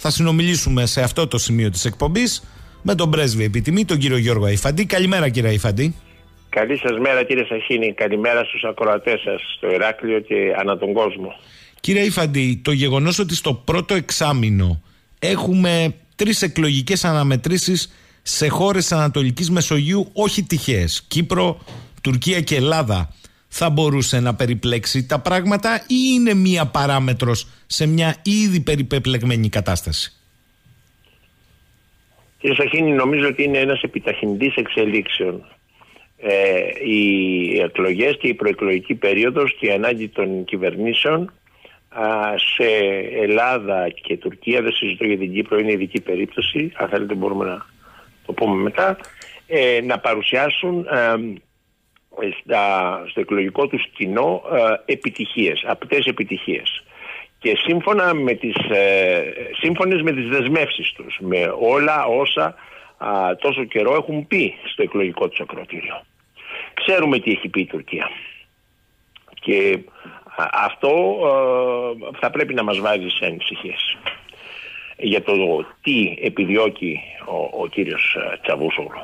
Θα συνομιλήσουμε σε αυτό το σημείο της εκπομπής με τον πρέσβη επιτιμή, τον κύριο Γιώργο Αϊφαντή. Καλημέρα, κύριε Αϊφαντή. Καλή σας μέρα, κύριε Σαχίνη. Καλημέρα στους ακροατές σας στο Ηράκλειο και ανά τον κόσμο. Κύριε Αϊφαντή, το γεγονός ότι στο πρώτο εξάμηνο έχουμε 3 εκλογικές αναμετρήσεις σε χώρες Ανατολικής Μεσογείου, όχι τυχαίες, Κύπρο, Τουρκία και Ελλάδα, θα μπορούσε να περιπλέξει τα πράγματα ή είναι μία παράμετρος σε μια ήδη περιπεπλεγμένη κατάσταση? Κύριε Σαχίνη, νομίζω ότι είναι ένας επιταχυντής εξελίξεων. Οι εκλογές και η προεκλογική περίοδος και η ανάγκη των κυβερνήσεων σε Ελλάδα και Τουρκία, δεν συζητώ για την Κύπρο, είναι ειδική περίπτωση, αν θέλετε μπορούμε να το πούμε μετά, να παρουσιάσουν στο εκλογικό τους κοινό επιτυχίες, απτές επιτυχίες. Και σύμφωνες με τις δεσμεύσεις τους, με όλα όσα τόσο καιρό έχουν πει στο εκλογικό τους ακροατήριο. Ξέρουμε τι έχει πει η Τουρκία. Και αυτό θα πρέπει να μας βάζει σε ανησυχίες για το τι επιδιώκει ο κύριος Τσαβούσογλου.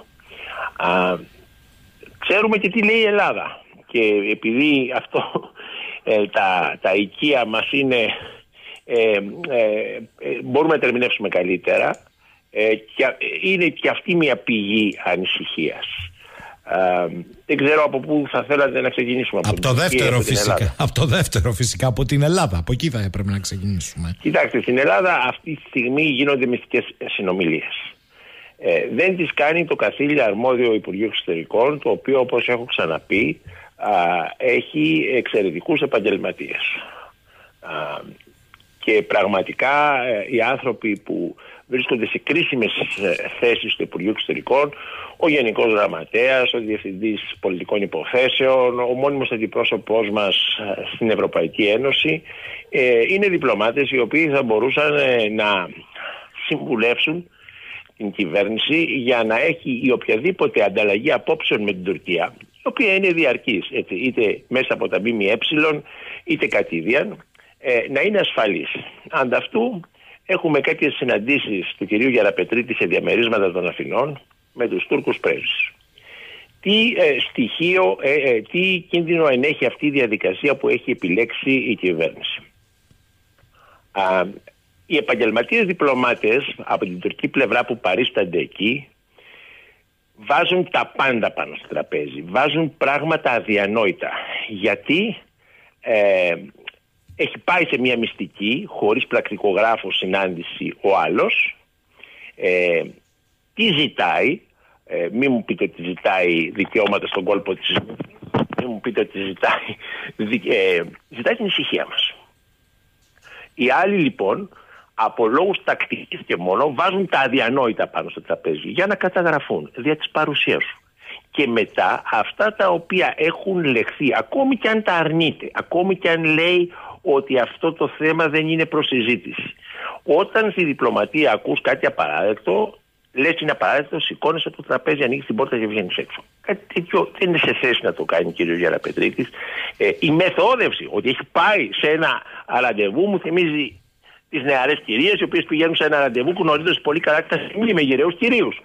Ξέρουμε και τι λέει η Ελλάδα. Και επειδή αυτό τα οικεία μας είναι μπορούμε να ερμηνεύσουμε καλύτερα, και είναι και αυτή μια πηγή ανησυχίας. Δεν ξέρω από πού θα θέλατε να ξεκινήσουμε. Από το δεύτερο φυσικά. Από το δεύτερο φυσικά, από την Ελλάδα. Από εκεί θα έπρεπε να ξεκινήσουμε. Κοιτάξτε, στην Ελλάδα αυτή τη στιγμή γίνονται μυστικές συνομιλίες. Δεν τις κάνει το καθήλια αρμόδιο Υπουργείο Εξωτερικών, το οποίο, όπως έχω ξαναπεί, έχει εξαιρετικούς επαγγελματίες. Και πραγματικά οι άνθρωποι που βρίσκονται σε κρίσιμες θέσεις στο Υπουργείο Εξωτερικών, ο Γενικός Γραμματέας, ο Διευθυντής Πολιτικών Υποθέσεων, ο μόνιμος αντιπρόσωπός μας στην Ευρωπαϊκή Ένωση, είναι διπλωμάτες οι οποίοι θα μπορούσαν να συμβουλεύσουν την κυβέρνηση για να έχει η οποιαδήποτε ανταλλαγή απόψεων με την Τουρκία, η οποία είναι διαρκής, είτε μέσα από τα ΜΜΕ είτε κατηδίαν, να είναι ασφαλής. Ανταυτού έχουμε κάποιες συναντήσεις του κυρίου Γεραπετρίτη σε διαμερίσματα των Αθηνών με τους Τούρκους πρέσβεις. Τι στοιχείο, τι κίνδυνο ενέχει αυτή η διαδικασία που έχει επιλέξει η κυβέρνηση? Οι επαγγελματίες διπλωμάτες από την τουρκική πλευρά που παρίστανται εκεί βάζουν τα πάντα πάνω στο τραπέζι. Βάζουν πράγματα αδιανόητα. Γιατί έχει πάει σε μια μυστική, χωρίς πρακτικογράφο συνάντηση ο άλλος. Τι ζητάει? Μην μου πείτε ότι ζητάει δικαιώματα στον κόλπο της. Μην μου πείτε ότι ζητάει την ησυχία μας. Οι άλλοι λοιπόν, από λόγους τακτικής και μόνο, βάζουν τα αδιανόητα πάνω στο τραπέζι για να καταγραφούν δια της παρουσίας σου. Και μετά αυτά τα οποία έχουν λεχθεί, ακόμη και αν τα αρνείται, ακόμη και αν λέει ότι αυτό το θέμα δεν είναι προς συζήτηση, όταν στη διπλωματία ακούς κάτι απαράδεκτο, λες είναι απαράδεκτο, σηκώνεσαι από το τραπέζι, ανοίγεις την πόρτα και βγαίνεις έξω. Κάτι τέτοιο δεν είναι σε θέση να το κάνει ο κ. Γεραπετρίτης. Η μεθόδευση ότι έχει πάει σε ένα ραντεβού μου θυμίζει τις νεαρές κυρίες οι οποίες πηγαίνουν σε ένα ραντεβού γνωρίζοντας πολύ καλά τα σημεία με γεραίους κυρίους.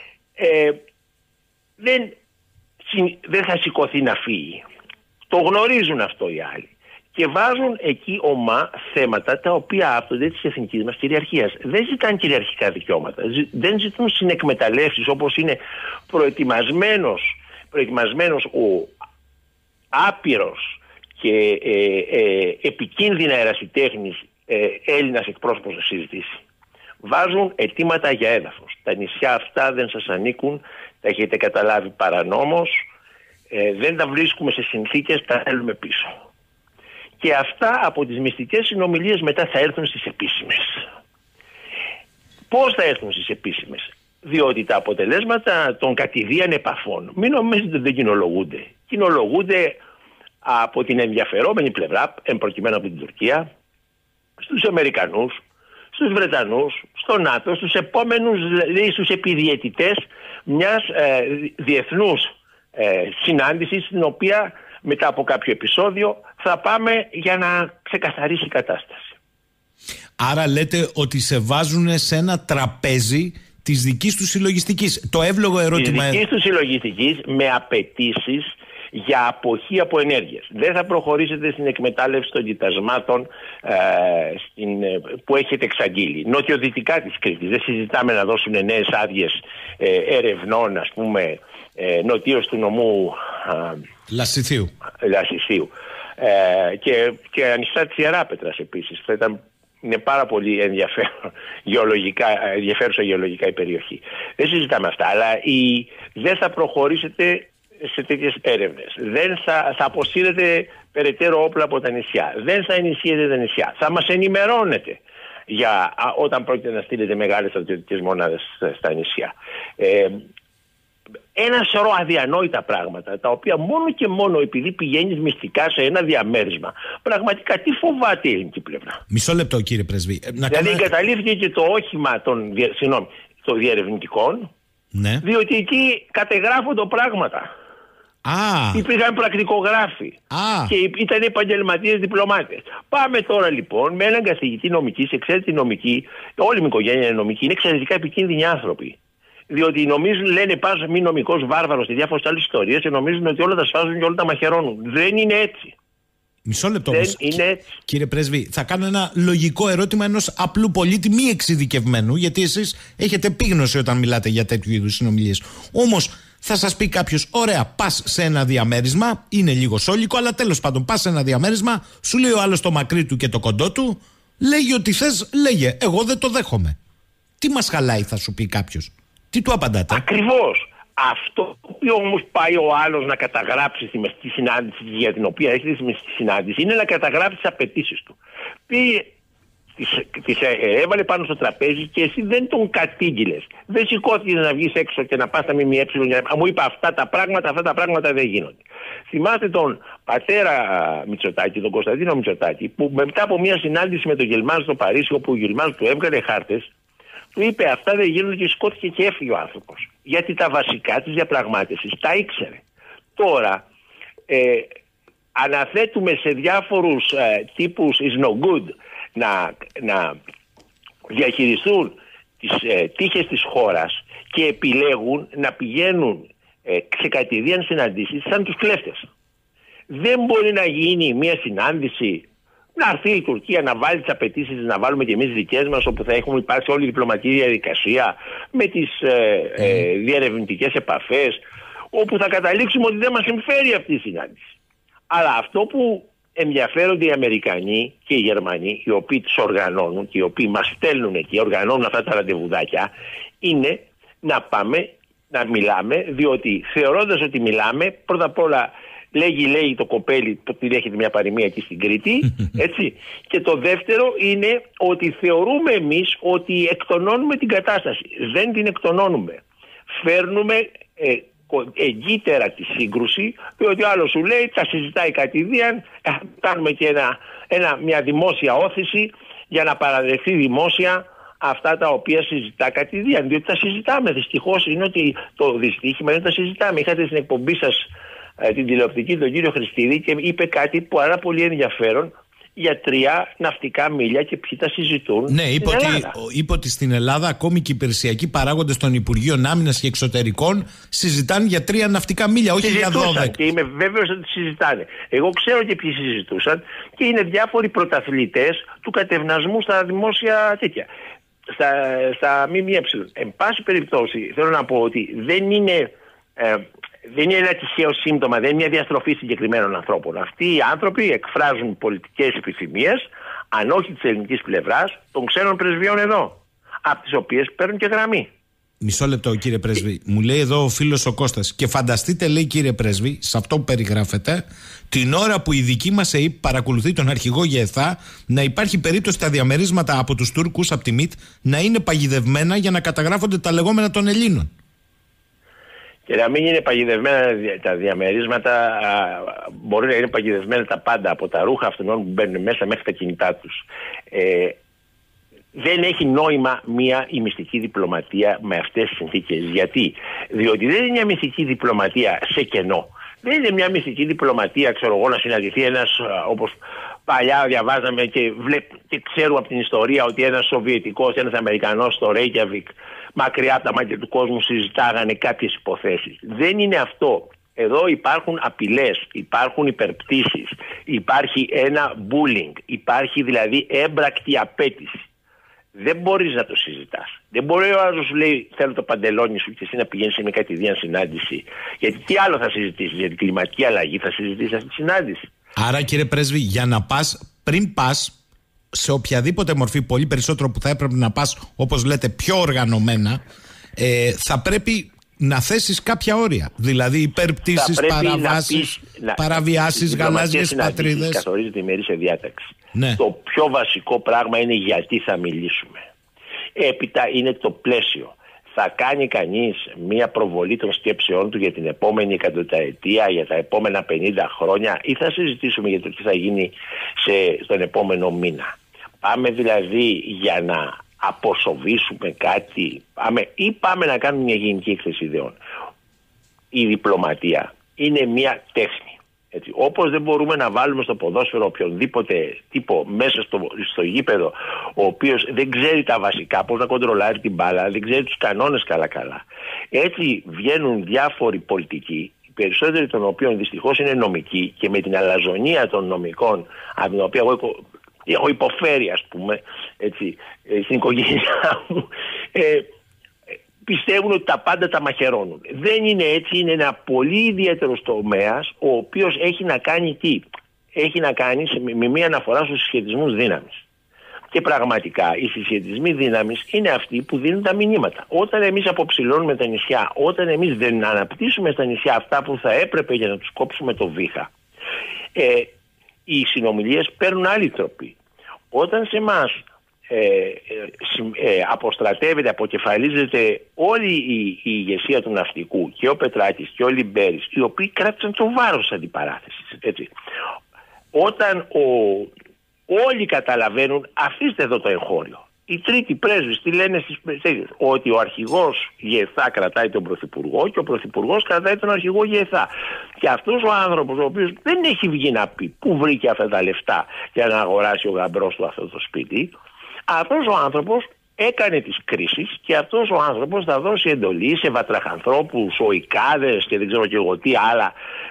Δεν θα σηκωθεί να φύγει. Το γνωρίζουν αυτό οι άλλοι. Και βάζουν εκεί ομά θέματα τα οποία άπτονται της εθνικής μας κυριαρχίας. Δεν ζητάνε κυριαρχικά δικαιώματα. Δεν ζητούν συνεκμεταλλεύσεις όπως είναι προετοιμασμένος ο άπειρος και επικίνδυνα ερασιτέχνης Έλληνας εκπρόσωπος να συζητήσει. Βάζουν αιτήματα για έδαφος. Τα νησιά αυτά δεν σας ανήκουν, τα έχετε καταλάβει παρανόμως, δεν τα βρίσκουμε σε συνθήκες, τα θέλουμε πίσω. Και αυτά από τις μυστικές συνομιλίες μετά θα έρθουν στις επίσημες. Πώς θα έρθουν στις επίσημες? Διότι τα αποτελέσματα των κατηδίαν επαφών, μην νομίζετε ότι δεν κοινολογούνται. Κοινολογούνται από την ενδιαφερόμενη πλευρά, εμπροκειμένου από την Τουρκία, στους Αμερικανούς, στους Βρετανούς, στο ΝΑΤΟ, στους επόμενους, δηλαδή στους επιδιαιτητές μιας διεθνούς συνάντησης, στην οποία μετά από κάποιο επεισόδιο θα πάμε για να ξεκαθαρίσει η κατάσταση. Άρα λέτε ότι σε βάζουν σε ένα τραπέζι της δικής του συλλογιστικής. Το εύλογο ερώτημα... Της δικής του συλλογιστικής με απαιτήσεις για αποχή από ενέργειες. Δεν θα προχωρήσετε στην εκμετάλλευση των κοιτασμάτων που έχετε εξαγγείλει. Νοτιοδυτικά της Κρήτης. Δεν συζητάμε να δώσουν νέες άδειες ερευνών, ας πούμε, νοτίως του νομού Λασιθίου. Και ανοιχτά της Ιεράπετρας επίσης. Είναι πάρα πολύ ενδιαφέρουσα γεωλογικά η περιοχή. Δεν συζητάμε αυτά, αλλά δεν θα προχωρήσετε σε τέτοιες έρευνες. Δεν θα αποσύρετε περαιτέρω όπλα από τα νησιά. Δεν θα ενισχύετε τα νησιά. Θα μας ενημερώνετε όταν πρόκειται να στείλετε μεγάλες στρατιωτικές μονάδες στα νησιά. Ένα σωρό αδιανόητα πράγματα, τα οποία μόνο και μόνο επειδή πηγαίνεις μυστικά σε ένα διαμέρισμα, πραγματικά τι φοβάται η ελληνική πλευρά? Μισό λεπτό, κύριε Πρέσβη. Δηλαδή εγκαταλείφθηκε και το όχημα των διερευνητικών, ναι, διότι εκεί κατεγράφονται πράγματα. Υπήρχαν πρακτικογράφοι και ήταν επαγγελματίες διπλωμάτες. Πάμε τώρα λοιπόν με έναν καθηγητή νομικής, εξαίρετη νομική, όλη μου οικογένεια είναι νομική, είναι εξαιρετικά επικίνδυνοι άνθρωποι. Διότι νομίζουν, λένε πας μη νομικός βάρβαρος και διάφορες άλλες ιστορίες και νομίζουν ότι όλα τα σφάζουν και όλα τα μαχαιρώνουν. Δεν είναι έτσι. Μισό λεπτό όμως, κύριε Πρέσβη, θα κάνω ένα λογικό ερώτημα ενός απλού πολίτη μη εξειδικευμένου, γιατί εσείς έχετε επίγνωση όταν μιλάτε για τέτοιου είδους συνομιλίες. Όμως θα σας πει κάποιος, ωραία, πας σε ένα διαμέρισμα, είναι λίγο σόλικο, αλλά τέλος πάντων πας σε ένα διαμέρισμα, σου λέει ο άλλος το μακρύ του και το κοντό του, λέγει ότι θες, λέγε, εγώ δεν το δέχομαι. Τι μας χαλάει, θα σου πει κάποιος? Τι του απαντάτε? Ακριβώς. Αυτό που όμως πάει ο άλλος να καταγράψει στη συνάντηση για την οποία έχετε στη συνάντηση είναι να καταγράψει τις απαιτήσεις του. Τις έβαλε πάνω στο τραπέζι και εσύ δεν τον κατήγγειλες. Δεν σηκώθηκες να βγεις έξω και να πας στα ΜΜΕ μου είπε αυτά τα πράγματα δεν γίνονται. Θυμάστε τον πατέρα Μητσοτάκη, τον Κωνσταντίνο Μητσοτάκη, που μετά από μια συνάντηση με τον Γελμάζ στο Παρίσι, όπου ο Γελμάζ του έβγαλε χάρτες, του είπε αυτά δεν γίνονται και σηκώθηκε και έφυγε ο άνθρωπος. Γιατί τα βασικά της διαπραγμάτευσης τα ήξερε. Τώρα αναθέτουμε σε διάφορους τύπους is no good να διαχειριστούν τις τύχες της χώρας και επιλέγουν να πηγαίνουν σε κατηδίαν συναντήσεις σαν τους κλέφτες. Δεν μπορεί να γίνει μια συνάντηση, να έρθει η Τουρκία να βάλει τις απαιτήσεις, να βάλουμε και εμείς δικές μας, όπου θα έχουμε υπάρξει όλη η διπλωματική διαδικασία με τις διερευνητικές επαφές, όπου θα καταλήξουμε ότι δεν μας συμφέρει αυτή η συνάντηση. Αλλά αυτό που ενδιαφέρονται οι Αμερικανοί και οι Γερμανοί, οι οποίοι τους οργανώνουν και οι οποίοι μας στέλνουν και οργανώνουν αυτά τα ραντεβουδάκια, είναι να πάμε να μιλάμε, διότι θεωρώντας ότι μιλάμε, πρώτα απ' όλα λέγει το κοπέλι που έχετε μια παροιμία εκεί στην Κρήτη, έτσι. Και το δεύτερο είναι ότι θεωρούμε εμείς ότι εκτονώνουμε την κατάσταση. Δεν την εκτονώνουμε. Φέρνουμε εγκύτερα τη σύγκρουση, διότι ο άλλος σου λέει, τα συζητάει κατηδίαν, κάνουμε και μια δημόσια όθηση για να παραδεχθεί δημόσια αυτά τα οποία συζητά κατηδίαν. Διότι τα συζητάμε. Δυστυχώς είναι ότι το δυστύχημα είναι ότι τα συζητάμε. Είχατε στην εκπομπή σας την τηλεοπτική τον κύριο Χριστίδη και είπε κάτι πάρα πολύ ενδιαφέρον για 3 ναυτικά μίλια και ποιοι τα συζητούν. Ναι, είπε ότι στην Ελλάδα ακόμη και οι υπηρεσιακοί παράγοντες των Υπουργείων Άμυνας και Εξωτερικών συζητάνε για 3 ναυτικά μίλια, όχι για 12. Και είμαι βέβαιος ότι συζητάνε. Εγώ ξέρω και ποιοι συζητούσαν και είναι διάφοροι πρωταθλητές του κατευνασμού στα δημόσια τέτοια. Στα ΜΜΕ. Εν πάση περιπτώσει, θέλω να πω ότι δεν είναι ένα τυχαίο σύμπτωμα, δεν είναι μια διαστροφή συγκεκριμένων ανθρώπων. Αυτοί οι άνθρωποι εκφράζουν πολιτικές επιθυμίες, αν όχι της ελληνικής πλευράς, των ξένων πρεσβειών εδώ, από τις οποίες παίρνουν και γραμμή. Μισό λεπτό, κύριε Πρέσβη. Μου λέει εδώ ο φίλος ο Κώστας. Και φανταστείτε, λέει, κύριε Πρέσβη, σε αυτό που περιγράφετε, την ώρα που η δική μας ΕΕΠ παρακολουθεί τον αρχηγό ΓΕΘΑ, να υπάρχει περίπτωση τα διαμερίσματα από τους Τούρκους, από τη ΜΙΤ, να είναι παγιδευμένα για να καταγράφονται τα λεγόμενα των Ελλήνων. Και να μην είναι παγιδευμένα τα διαμερίσματα, μπορεί να είναι παγιδευμένα τα πάντα, από τα ρούχα αυτών που μπαίνουν μέσα μέχρι τα κινητά τους. Δεν έχει νόημα η μυστική διπλωματία με αυτές τις συνθήκες. Γιατί? Διότι δεν είναι μια μυστική διπλωματία σε κενό. Δεν είναι μια μυστική διπλωματία, ξέρω εγώ, να συναντηθεί ένας, όπως παλιά διαβάζαμε και ξέρουμε από την ιστορία, ότι ένας Σοβιετικός, ένας Αμερικανός στο Ρέικιαβικ, μακριά από τα μάτια του κόσμου, συζητάγανε κάποιες υποθέσεις. Δεν είναι αυτό. Εδώ υπάρχουν απειλές, υπάρχουν υπερπτήσεις, υπάρχει ένα bullying, υπάρχει δηλαδή έμπρακτη απέτηση. Δεν μπορείς να το συζητάς. Δεν μπορεί ο άλλος να σου λέει θέλω το παντελόνι σου και εσύ να πηγαίνεις σε μια κατηδίαν συνάντηση. Γιατί τι άλλο θα συζητήσεις, για την κλιματική αλλαγή θα συζητήσεις αυτή τη συνάντηση. Άρα κύριε Πρέσβη, για να πας, πριν πας σε οποιαδήποτε μορφή, πολύ περισσότερο που θα έπρεπε να πας, όπως λέτε, πιο οργανωμένα, θα πρέπει να θέσεις κάποια όρια. Δηλαδή υπερπτήσεις, παραβάσεις, παραβιάσεις, γαλάζιες πατρίδες. Καθορίζεται η ημερήσια διάταξη. Ναι. Το πιο βασικό πράγμα είναι γιατί θα μιλήσουμε. Έπειτα είναι το πλαίσιο. Θα κάνει κανείς μία προβολή των σκέψεών του για την επόμενη εκατονταετία, για τα επόμενα 50 χρόνια, ή θα συζητήσουμε για το τι θα γίνει στον επόμενο μήνα. Πάμε δηλαδή για να αποσοβήσουμε κάτι, ή πάμε να κάνουμε μια γενική έκθεση ιδεών. Η διπλωματία είναι μια τέχνη. Έτσι. Όπως δεν μπορούμε να βάλουμε στο ποδόσφαιρο οποιονδήποτε τύπο μέσα στο γήπεδο, ο οποίος δεν ξέρει τα βασικά, πώς να κοντρολάρει την μπάλα, δεν ξέρει τους κανόνες καλά. Έτσι βγαίνουν διάφοροι πολιτικοί, οι περισσότεροι των οποίων δυστυχώς είναι νομικοί, και με την αλαζονία των νομικών, από την οποία έχω υποφέρει, ας πούμε, έτσι, στην οικογένειά μου, πιστεύουν ότι τα πάντα τα μαχαιρώνουν. Δεν είναι έτσι, είναι ένα πολύ ιδιαίτερος τομέας, ο οποίος έχει να κάνει τι? Έχει να κάνει με μία αναφορά στους συσχετισμούς δύναμης. Και πραγματικά οι συσχετισμοί δύναμης είναι αυτοί που δίνουν τα μηνύματα. Όταν εμείς αποψηλώνουμε τα νησιά, όταν εμείς δεν αναπτύσσουμε στα νησιά αυτά που θα έπρεπε για να τους κόψουμε το βήχα, οι συνομιλίες παίρνουν άλλη τροπή. Όταν σε εμάς αποστρατεύεται, αποκεφαλίζεται όλη η ηγεσία του ναυτικού, και ο Πετράκης και ο Λιμπέρης, οι οποίοι κράτησαν το βάρος της αντιπαράθεσης, έτσι. Όταν όλοι καταλαβαίνουν, αφήστε εδώ το εγχώριο. Οι τρίτοι πρέσβεις τι λένε στις πρεσβείες? Ότι ο αρχηγός ΓΕΘΑ κρατάει τον πρωθυπουργό και ο πρωθυπουργός κρατάει τον αρχηγό ΓΕΘΑ. Και αυτός ο άνθρωπος, ο οποίος δεν έχει βγει να πει πού βρήκε αυτά τα λεφτά για να αγοράσει ο γαμπρός του αυτό το σπίτι, αυτός ο άνθρωπος έκανε τις κρίσεις, και αυτός ο άνθρωπος θα δώσει εντολή σε βατραχανθρώπους, οικάδες και δεν ξέρω και εγώ τι άλλα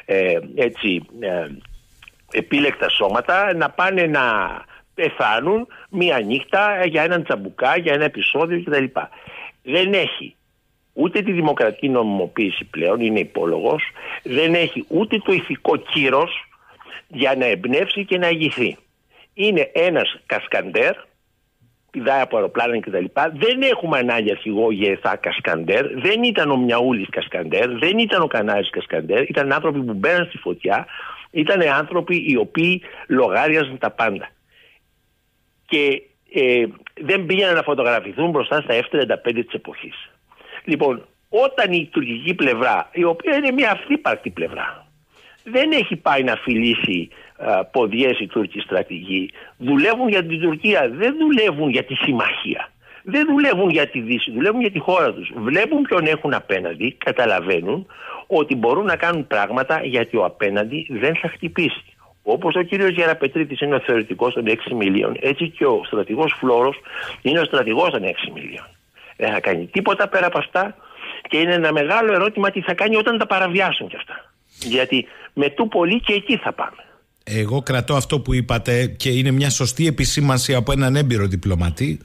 επίλεκτα σώματα να πάνε να πεθάνουν μία νύχτα για έναν τσαμπουκά, για ένα επεισόδιο κτλ. Δεν έχει ούτε τη δημοκρατική νομιμοποίηση πλέον, είναι υπόλογος, δεν έχει ούτε το ηθικό κύρος για να εμπνεύσει και να ηγηθεί. Είναι ένας κασκαντέρ, πηδάει από αεροπλάνα κτλ. Δεν έχουμε ανάγκη αρχηγό ΓΕΘΑ κασκαντέρ, δεν ήταν ο Μιαούλης κασκαντέρ, δεν ήταν ο Κανάρης κασκαντέρ, ήταν άνθρωποι που μπαίναν στη φωτιά, ήταν άνθρωποι οι οποίοι λογάριαζαν τα πάντα. Και δεν πήγαιναν να φωτογραφηθούν μπροστά στα F-35 της εποχής. Λοιπόν, όταν η τουρκική πλευρά, η οποία είναι μια αυθύπαρκτη πλευρά, δεν έχει πάει να φιλήσει ποδιές οι Τούρκοι στρατηγοί, δουλεύουν για την Τουρκία, δεν δουλεύουν για τη συμμαχία, δεν δουλεύουν για τη Δύση, δουλεύουν για τη χώρα τους. Βλέπουν ποιον έχουν απέναντι, καταλαβαίνουν ότι μπορούν να κάνουν πράγματα γιατί ο απέναντι δεν θα χτυπήσει. Όπως ο κύριος Γεραπετρίτης είναι ο θεωρητικός των 6 μιλίων, έτσι και ο στρατηγός Φλόρος είναι ο στρατηγός των 6 μιλίων. Δεν θα κάνει τίποτα πέρα από αυτά, και είναι ένα μεγάλο ερώτημα τι θα κάνει όταν τα παραβιάσουν κι αυτά. Γιατί με του πολύ και εκεί θα πάμε. Εγώ κρατώ αυτό που είπατε, και είναι μια σωστή επισήμανση από έναν έμπειρο διπλωματή.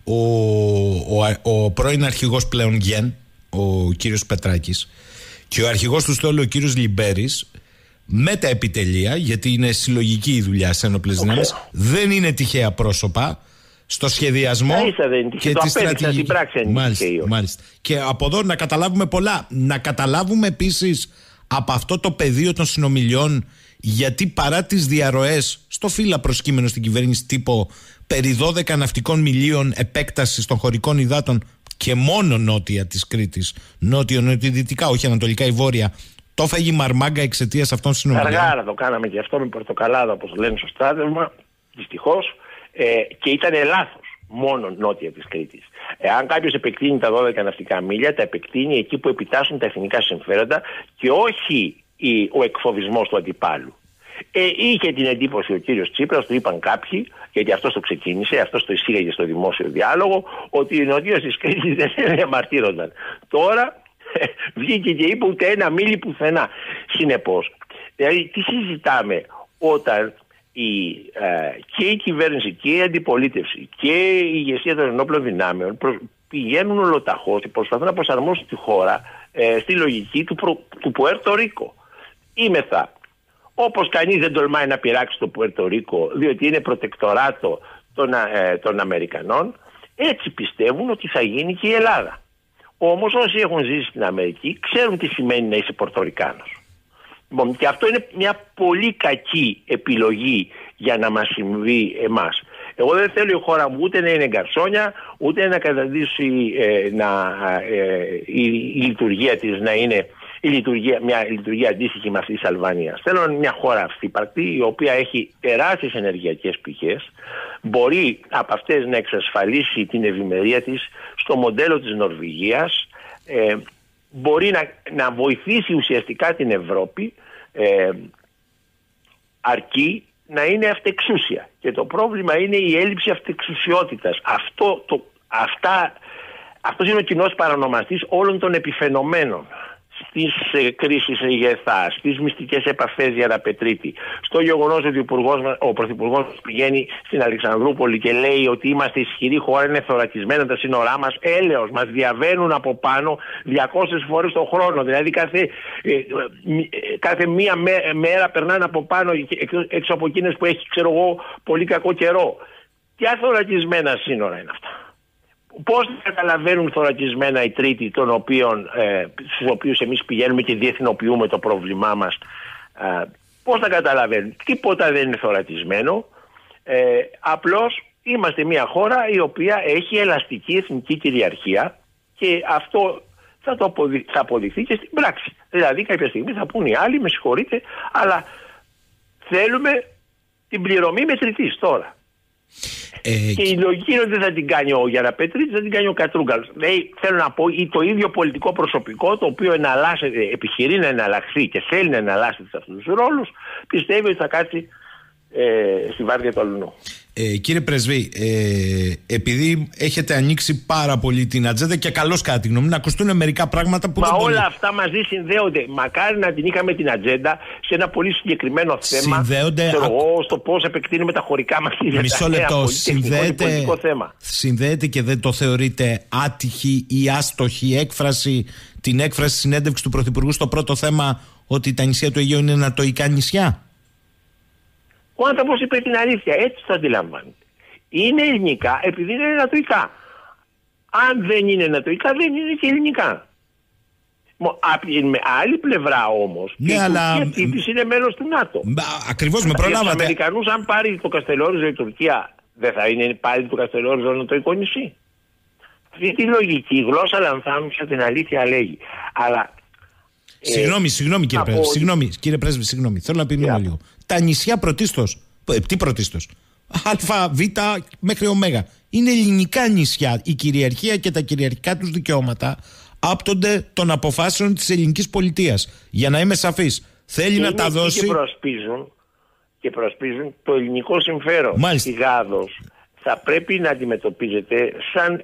Ο πρώην αρχηγός πλέον ΓΕΝ, ο κύριος Πετράκης, και ο αρχηγός του στόλου, ο κύριος Λιμπέρης, με τα επιτελεία, γιατί είναι συλλογική η δουλειά σε ένοπλες δυνάμεις, δεν είναι τυχαία πρόσωπα στο σχεδιασμό και τη στρατηγική. Μάλιστα. Και από εδώ να καταλάβουμε πολλά. Να καταλάβουμε επίσης από αυτό το πεδίο των συνομιλιών, γιατί παρά τις διαρροές στο φύλλα προσκείμενο στην κυβέρνηση τύπο περί 12 ναυτικών μιλίων επέκτασης των χωρικών υδάτων και μόνο νότια της Κρήτης, νότιο-νοτιοδυτικά, όχι ανατολικά ή βόρεια, το έφαγε η Μαρμάγκα εξαιτίας αυτών των συνομιλιών. Αργά το κάναμε και αυτό με πορτοκαλάδα, όπως λένε στο στράτευμα, δυστυχώς, και ήταν λάθος μόνο νότια της Κρήτης. Αν κάποιος επεκτείνει τα 12 ναυτικά μίλια, τα επεκτείνει εκεί που επιτάσσουν τα εθνικά συμφέροντα και όχι ο εκφοβισμός του αντιπάλου. Είχε την εντύπωση ο κύριος Τσίπρας, του είπαν κάποιοι, γιατί αυτός το ξεκίνησε, αυτός το εισήγαγε στο δημόσιο διάλογο, ότι οι νοτίως της κρίσης δεν διαμαρτύρονταν. Τώρα βγήκε και είπε ούτε ένα μίλι πουθενά. Συνεπώς, δηλαδή τι συζητάμε όταν και η κυβέρνηση και η αντιπολίτευση και η ηγεσία των ενόπλων δυνάμεων πηγαίνουν ολοταχώς και προσπαθούν να προσαρμόσουν τη χώρα στη λογική του Πουέρτο Ρίκο. Είμεθα, όπως κανείς δεν τολμάει να πειράξει το Πουέρτο Ρίκο διότι είναι προτεκτοράτο των Αμερικανών, έτσι πιστεύουν ότι θα γίνει και η Ελλάδα. Όμως όσοι έχουν ζήσει στην Αμερική ξέρουν τι σημαίνει να είσαι Πορτορικάνος. Και αυτό είναι μια πολύ κακή επιλογή για να μας συμβεί εμάς. Εγώ δεν θέλω η χώρα μου ούτε να είναι γκαρσόνια, ούτε να καταντήσει η λειτουργία της να είναι μια λειτουργία αντίστοιχη με αυτή της Αλβανίας. Θέλω μια χώρα αυτύπαρκτη, η οποία έχει τεράστιες ενεργειακές πηγές, μπορεί από αυτές να εξασφαλίσει την ευημερία της στο μοντέλο της Νορβηγίας, μπορεί να βοηθήσει ουσιαστικά την Ευρώπη, αρκεί να είναι αυτεξούσια. Και το πρόβλημα είναι η έλλειψη αυτεξουσιότητας. Αυτός είναι ο κοινός παρανομαστής όλων των επιφαινομένων στις κρίσεις ηγεθά, στις μυστικές επαφές για τα Πετρίτη, στο γεγονός ότι ο Πρωθυπουργός πηγαίνει στην Αλεξανδρούπολη και λέει ότι είμαστε ισχυρή χώρα, είναι θωρακισμένα τα σύνορά μας, έλεος, μας διαβαίνουν από πάνω 200 φορές το χρόνο, δηλαδή κάθε μία μέρα περνάνε από πάνω έξω από εκείνες που έχει, ξέρω εγώ, πολύ κακό καιρό. Ποια θωρακισμένα σύνορα είναι αυτά? Πώς καταλαβαίνουν θωρακισμένα οι τρίτοι, στους οποίους εμείς πηγαίνουμε και διεθνοποιούμε το πρόβλημά μας? Πώς τα καταλαβαίνουν? Τίποτα δεν είναι θωρακισμένο. Απλώς είμαστε μια χώρα η οποία έχει ελαστική εθνική κυριαρχία και αυτό θα αποδειχθεί και στην πράξη. Δηλαδή κάποια στιγμή θα πούν οι άλλοι, με συγχωρείτε, αλλά θέλουμε την πληρωμή μετρητής τώρα. Και η λογική είναι ότι δεν θα την κάνει ο Γιανναπετρίτης, θα την κάνει ο Κατρούγκαλος. Δηλαδή, θέλω να πω, το ίδιο πολιτικό προσωπικό, το οποίο επιχειρεί να εναλλαχθεί και θέλει να εναλλάσσεται σε αυτούς τους ρόλους, πιστεύει ότι θα κάτσει στη βάρδια του αλουνού. Κύριε Πρεσβή, επειδή έχετε ανοίξει πάρα πολύ την ατζέντα και καλώς κατά τη γνώμη, να ακουστούν μερικά πράγματα που όλα αυτά μαζί συνδέονται. Μακάρι να την είχαμε την ατζέντα σε ένα πολύ συγκεκριμένο θέμα. Συνδέονται. Στο πώς επεκτείνουμε τα χωρικά μας ύδατα. Μισό λεπτό. Συνδέεται και δεν το θεωρείτε άτυχη ή άστοχη έκφραση, την έκφραση συνέντευξη του Πρωθυπουργού στο πρώτο θέμα, ότι τα νησιά του Αιγαίου είναι ανατοϊκά νησιά? Ο άνθρωπος είπε την αλήθεια, έτσι το αντιλαμβάνεται. Είναι ελληνικά επειδή είναι ανατοϊκά. Αν δεν είναι ανατοϊκά, δεν είναι και ελληνικά. Με άλλη πλευρά όμως, ναι, η Τουρκία είναι μέλος του ΝΑΤΟ. Ακριβώς, με προλάβατε. Για τους Αμερικανούς, αν πάρει το Καστελόριζο η Τουρκία, δεν θα είναι πάλι το Καστελόριζο ανατοϊκό νησί? Αυτή τη λογική, η γλώσσα λανθάνουσα την αλήθεια λέγει. Αλλά Συγγνώμη κύριε Πρέσβη, θέλω να επιμείνω λίγο. Τα νησιά πρωτίστως, τι πρωτίστως, Α, Β μέχρι Ω, είναι ελληνικά νησιά. Η κυριαρχία και τα κυριαρχικά τους δικαιώματα άπτονται των αποφάσεων της ελληνικής πολιτείας. Για να είμαι σαφής, θέλει να τα δώσει. Και προσπίζουν το ελληνικό συμφέρον. Μάλιστα. Η Γάδος θα πρέπει να αντιμετωπίζεται σαν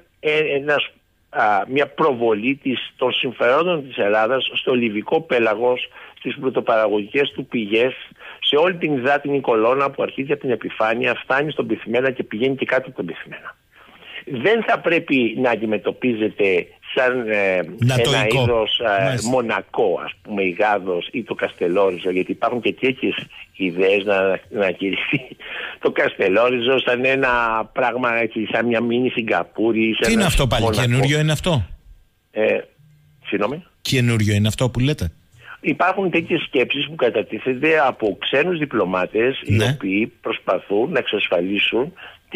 μια προβολή των συμφερόντων της Ελλάδας στο λιβικό πέλαγος, στις πρωτοπαραγωγικές του πηγές, σε όλη την υδάτινη κολόνα που αρχίζει από την επιφάνεια, φτάνει στον πυθμένα και πηγαίνει και κάτω από τον πυθμένα. Δεν θα πρέπει να αντιμετωπίζεται σαν ένα είδος Μονακό, ας πούμε, η Γάδος ή το Καστελόριζο, γιατί υπάρχουν και τέτοιες ιδέες να κηρυχθεί το Καστελόριζο σαν ένα πράγμα, έτσι, σαν μια μίνι Σιγκαπούρη. Τι είναι αυτό πάλι, καινούριο είναι αυτό? Συγγνώμη. Καινούριο είναι αυτό που λέτε? Υπάρχουν τέτοιες σκέψεις που κατατίθενται από ξένους διπλωμάτες, οι οποίοι προσπαθούν να εξασφαλίσουν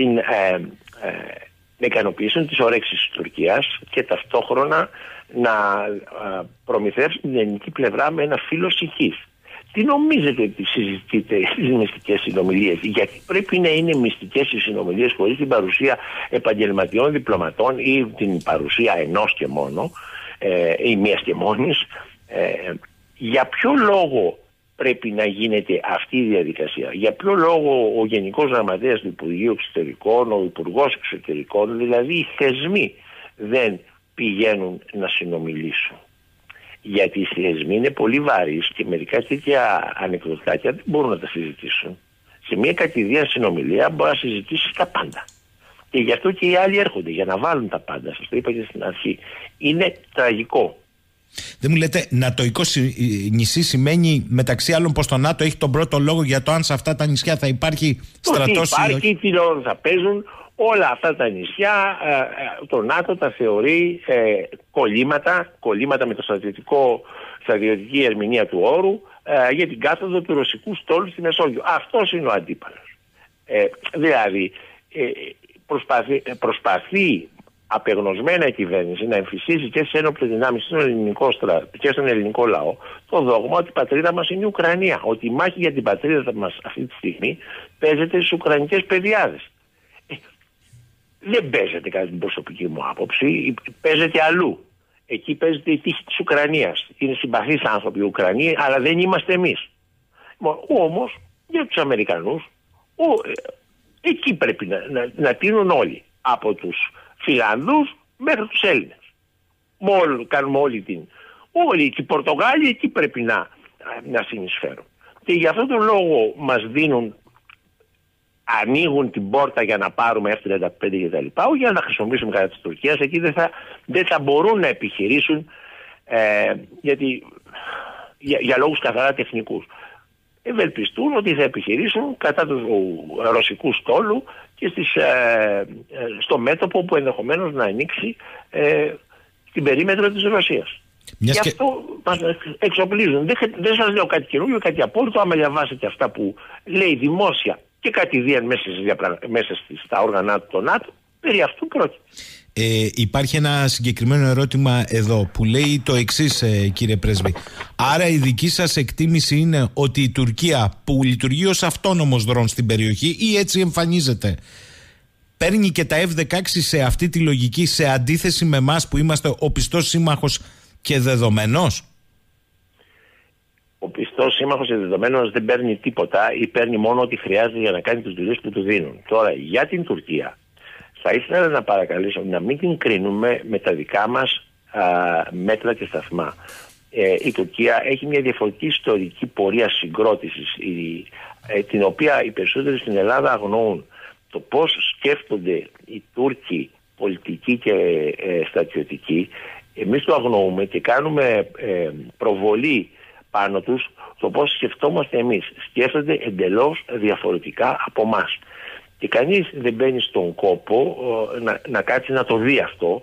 να ικανοποιήσουν τις ορέξεις της Τουρκίας και ταυτόχρονα να προμηθεύσουν την ελληνική πλευρά με ένα φύλλο ψυχής. Τι νομίζετε ότι συζητείτε στις μυστικές συνομιλίες? Γιατί πρέπει να είναι μυστικές οι συνομιλίες χωρίς την παρουσία επαγγελματιών διπλωματών ή την παρουσία ενός και μόνο ή μίας και μόνης? Για ποιο λόγο πρέπει να γίνεται αυτή η διαδικασία? Για ποιο λόγο ο Γενικός Γραμματέας του Υπουργείου Εξωτερικών, ο Υπουργός Εξωτερικών, δηλαδή οι θεσμοί δεν πηγαίνουν να συνομιλήσουν? Γιατί οι θεσμοί είναι πολύ βαρύς και μερικά τέτοια ανεκδοτάκια δεν μπορούν να τα συζητήσουν. Σε μια κατηδία συνομιλία μπορεί να συζητήσει τα πάντα. Και γι' αυτό και οι άλλοι έρχονται για να βάλουν τα πάντα. Σας το είπα και στην αρχή. Είναι τραγικό. Δεν μου λέτε, νατοϊκό νησί σημαίνει μεταξύ άλλων πως το ΝΑΤΟ έχει τον πρώτο λόγο για το αν σε αυτά τα νησιά θα υπάρχει στρατός ή όχι? Υπάρχει, τι ρόλο θα παίζουν όλα αυτά τα νησιά. Το ΝΑΤΟ τα θεωρεί κολλήματα με το στρατιωτική ερμηνεία του όρου για την κάθοδο του ρωσικού στόλου στη Μεσόγειο. Αυτός είναι ο αντίπαλος. Δηλαδή προσπαθεί απεγνωσμένα η κυβέρνηση να εμφυσίσει και στις ένοπλες δυνάμεις και στον ελληνικό λαό το δόγμα ότι η πατρίδα μας είναι η Ουκρανία. Ότι η μάχη για την πατρίδα μας αυτή τη στιγμή παίζεται στις ουκρανικές παιδιάδες. Δεν παίζεται, κατά την προσωπική μου άποψη, παίζεται αλλού. Εκεί παίζεται η τύχη της Ουκρανίας. Είναι συμπαθείς άνθρωποι οι Ουκρανοί, αλλά δεν είμαστε εμείς. Όμως για τους Αμερικανούς εκεί πρέπει να τείνουν όλοι, από τους Φιλανδούς μέχρι τους Έλληνες. Κάνουμε όλοι και οι Πορτογάλοι εκεί πρέπει να συνεισφέρουν. Και για αυτόν τον λόγο μας ανοίγουν την πόρτα για να πάρουμε F-35 κτλ. Όχι για να χρησιμοποιήσουμε κατά της Τουρκίας. Εκεί δεν θα μπορούν να επιχειρήσουν για λόγους καθαρά τεχνικούς. Ευελπιστούν ότι θα επιχειρήσουν κατά του ρωσικού στόλου και στο μέτωπο που ενδεχομένως να ανοίξει την περίμετρο της Ρωσίας. Γι' αυτό μας εξοπλίζουν. Δεν σας λέω κάτι καινούργιο, κάτι απόλυτο. Άμα διαβάσετε αυτά που λέει δημόσια και κατηδίαν μέσα στα όργανα του ΝΑΤΟ, περί αυτού πρόκειται. Υπάρχει ένα συγκεκριμένο ερώτημα εδώ που λέει το εξής, κύριε Πρέσβη. Άρα η δική σας εκτίμηση είναι ότι η Τουρκία, που λειτουργεί ως αυτόνομος δρόν στην περιοχή ή έτσι εμφανίζεται, παίρνει και τα F-16 σε αυτή τη λογική, σε αντίθεση με εμάς που είμαστε ο πιστός σύμμαχος και δεδομένος? Ο πιστός σύμμαχος και δεδομένος δεν παίρνει τίποτα ή παίρνει μόνο ό,τι χρειάζεται για να κάνει τις δουλειές που του δίνουν. Τώρα για την Τουρκία θα ήθελα να παρακαλήσω να μην την κρίνουμε με τα δικά μας μέτρα και σταθμά. Η Τουρκία έχει μια διαφορετική ιστορική πορεία συγκρότησης, την οποία οι περισσότεροι στην Ελλάδα αγνοούν. Το πώς σκέφτονται οι Τούρκοι πολιτικοί και στρατιωτικοί, εμείς το αγνοούμε και κάνουμε προβολή πάνω τους το πώς σκεφτόμαστε εμείς. Σκέφτονται εντελώς διαφορετικά από εμάς. Και κανείς δεν μπαίνει στον κόπο να κάτσει να το δει αυτό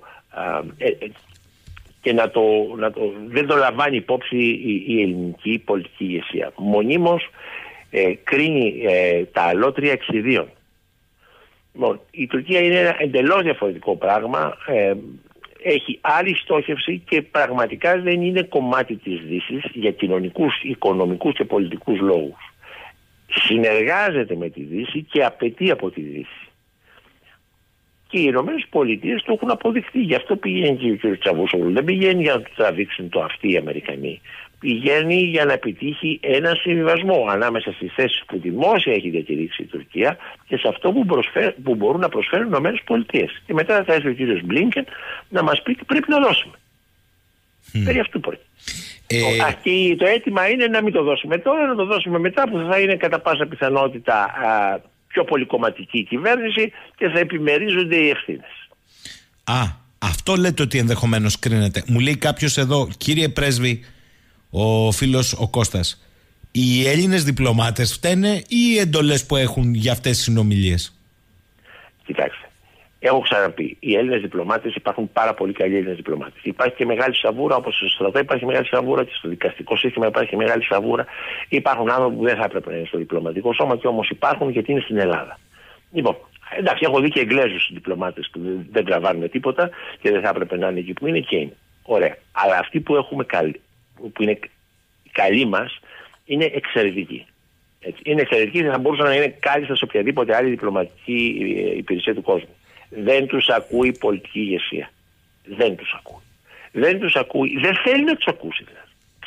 και δεν το λαμβάνει υπόψη η ελληνική πολιτική ηγεσία. Μονίμως κρίνει τα αλότρια εξιδίων. Η Τουρκία είναι ένα εντελώς διαφορετικό πράγμα, έχει άλλη στόχευση και πραγματικά δεν είναι κομμάτι της Δύσης για κοινωνικούς, οικονομικούς και πολιτικούς λόγους. Συνεργάζεται με τη Δύση και απαιτεί από τη Δύση. Και οι Ηνωμένες Πολιτείες το έχουν αποδειχθεί. Γι' αυτό πηγαίνει και ο κ. Τσαβούσογλου. Δεν πηγαίνει για να του τραβήξουν το αυτοί οι Αμερικανοί. Πηγαίνει για να επιτύχει ένα συμβιβασμό ανάμεσα στις θέσεις που δημόσια έχει διατηρήσει η Τουρκία και σε αυτό που μπορούν να προσφέρουν οι Ηνωμένες Πολιτείες. Και μετά θα έρθει ο κ. Μπλίνκεν να μας πει τι πρέπει να δώσουμε. Περί αυτού πρόκειται. Και το αίτημα είναι να μην το δώσουμε τώρα, να το δώσουμε μετά, που θα είναι κατά πάσα πιθανότητα πιο πολυκομματική κυβέρνηση και θα επιμερίζονται οι ευθύνες. Αυτό λέτε ότι ενδεχομένως κρίνεται. Μου λέει κάποιος εδώ, κύριε Πρέσβη, ο φίλος ο Κώστας, οι Έλληνες διπλωμάτες φταίνε ή οι εντολές που έχουν για αυτές τις συνομιλίες? Κοιτάξτε, έχω ξαναπεί, οι Έλληνες διπλωμάτες, υπάρχουν πάρα πολλοί καλοί Έλληνες διπλωμάτες. Υπάρχει και μεγάλη σαβούρα, όπως στο στρατό υπάρχει μεγάλη σαβούρα και στο δικαστικό σύστημα υπάρχει μεγάλη σαβούρα. Υπάρχουν άνθρωποι που δεν θα έπρεπε να είναι στο διπλωματικό σώμα και όμως υπάρχουν γιατί είναι στην Ελλάδα. Λοιπόν, εντάξει, έχω δει και Εγγλέζους διπλωμάτες που δεν τραβάνε τίποτα και δεν θα έπρεπε να είναι εκεί που είναι και είναι. Ωραία. Αλλά αυτοί που έχουμε που είναι καλοί μας είναι εξαιρετικοί. Έτσι. Είναι εξαιρετικοί και θα μπορούσαν να είναι κάλλιστα σε οποιαδήποτε άλλη διπλωματική υπηρεσία του κόσμου. Δεν τους ακούει η πολιτική ηγεσία. Δεν τους ακούει. Δεν τους ακούει. Δεν θέλει να τους ακούσει. Δηλαδή.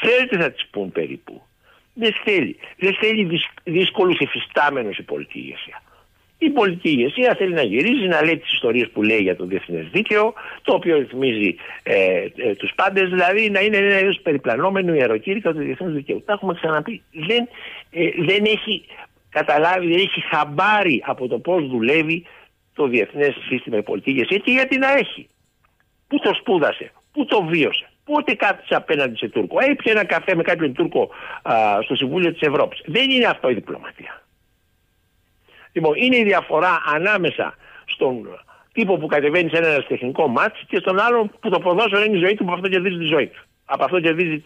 Ξέρετε θα τις πούν περίπου. Δεν θέλει δύσκολους εφιστάμενους η πολιτική ηγεσία. Η πολιτική ηγεσία θέλει να γυρίζει, να λέει τις ιστορίες που λέει για το διεθνές δίκαιο, το οποίο ρυθμίζει τους πάντες, δηλαδή να είναι ένα είδος περιπλανόμενο ιεροκήρυκα του διεθνούς δικαίου. Τα έχουμε ξαναπεί. Δεν έχει καταλάβει, δεν έχει χαμπάρι από το πώς δουλεύει το διεθνές σύστημα η πολιτική ηγεσία και γιατί να έχει. Πού το σπούδασε, πού το βίωσε. Πότε κάθισε απέναντι σε Τούρκο. Έπιε ένα καφέ με κάποιον Τούρκο στο Συμβούλιο της Ευρώπης. Δεν είναι αυτό η διπλωματία. Λοιπόν, είναι η διαφορά ανάμεσα στον τύπο που κατεβαίνει σε ένα αεραστεχνικό μάτς και στον άλλον που το ποδόσφαιρο είναι η ζωή του, που από αυτό κερδίζει τη ζωή του. Από αυτό κερδίζει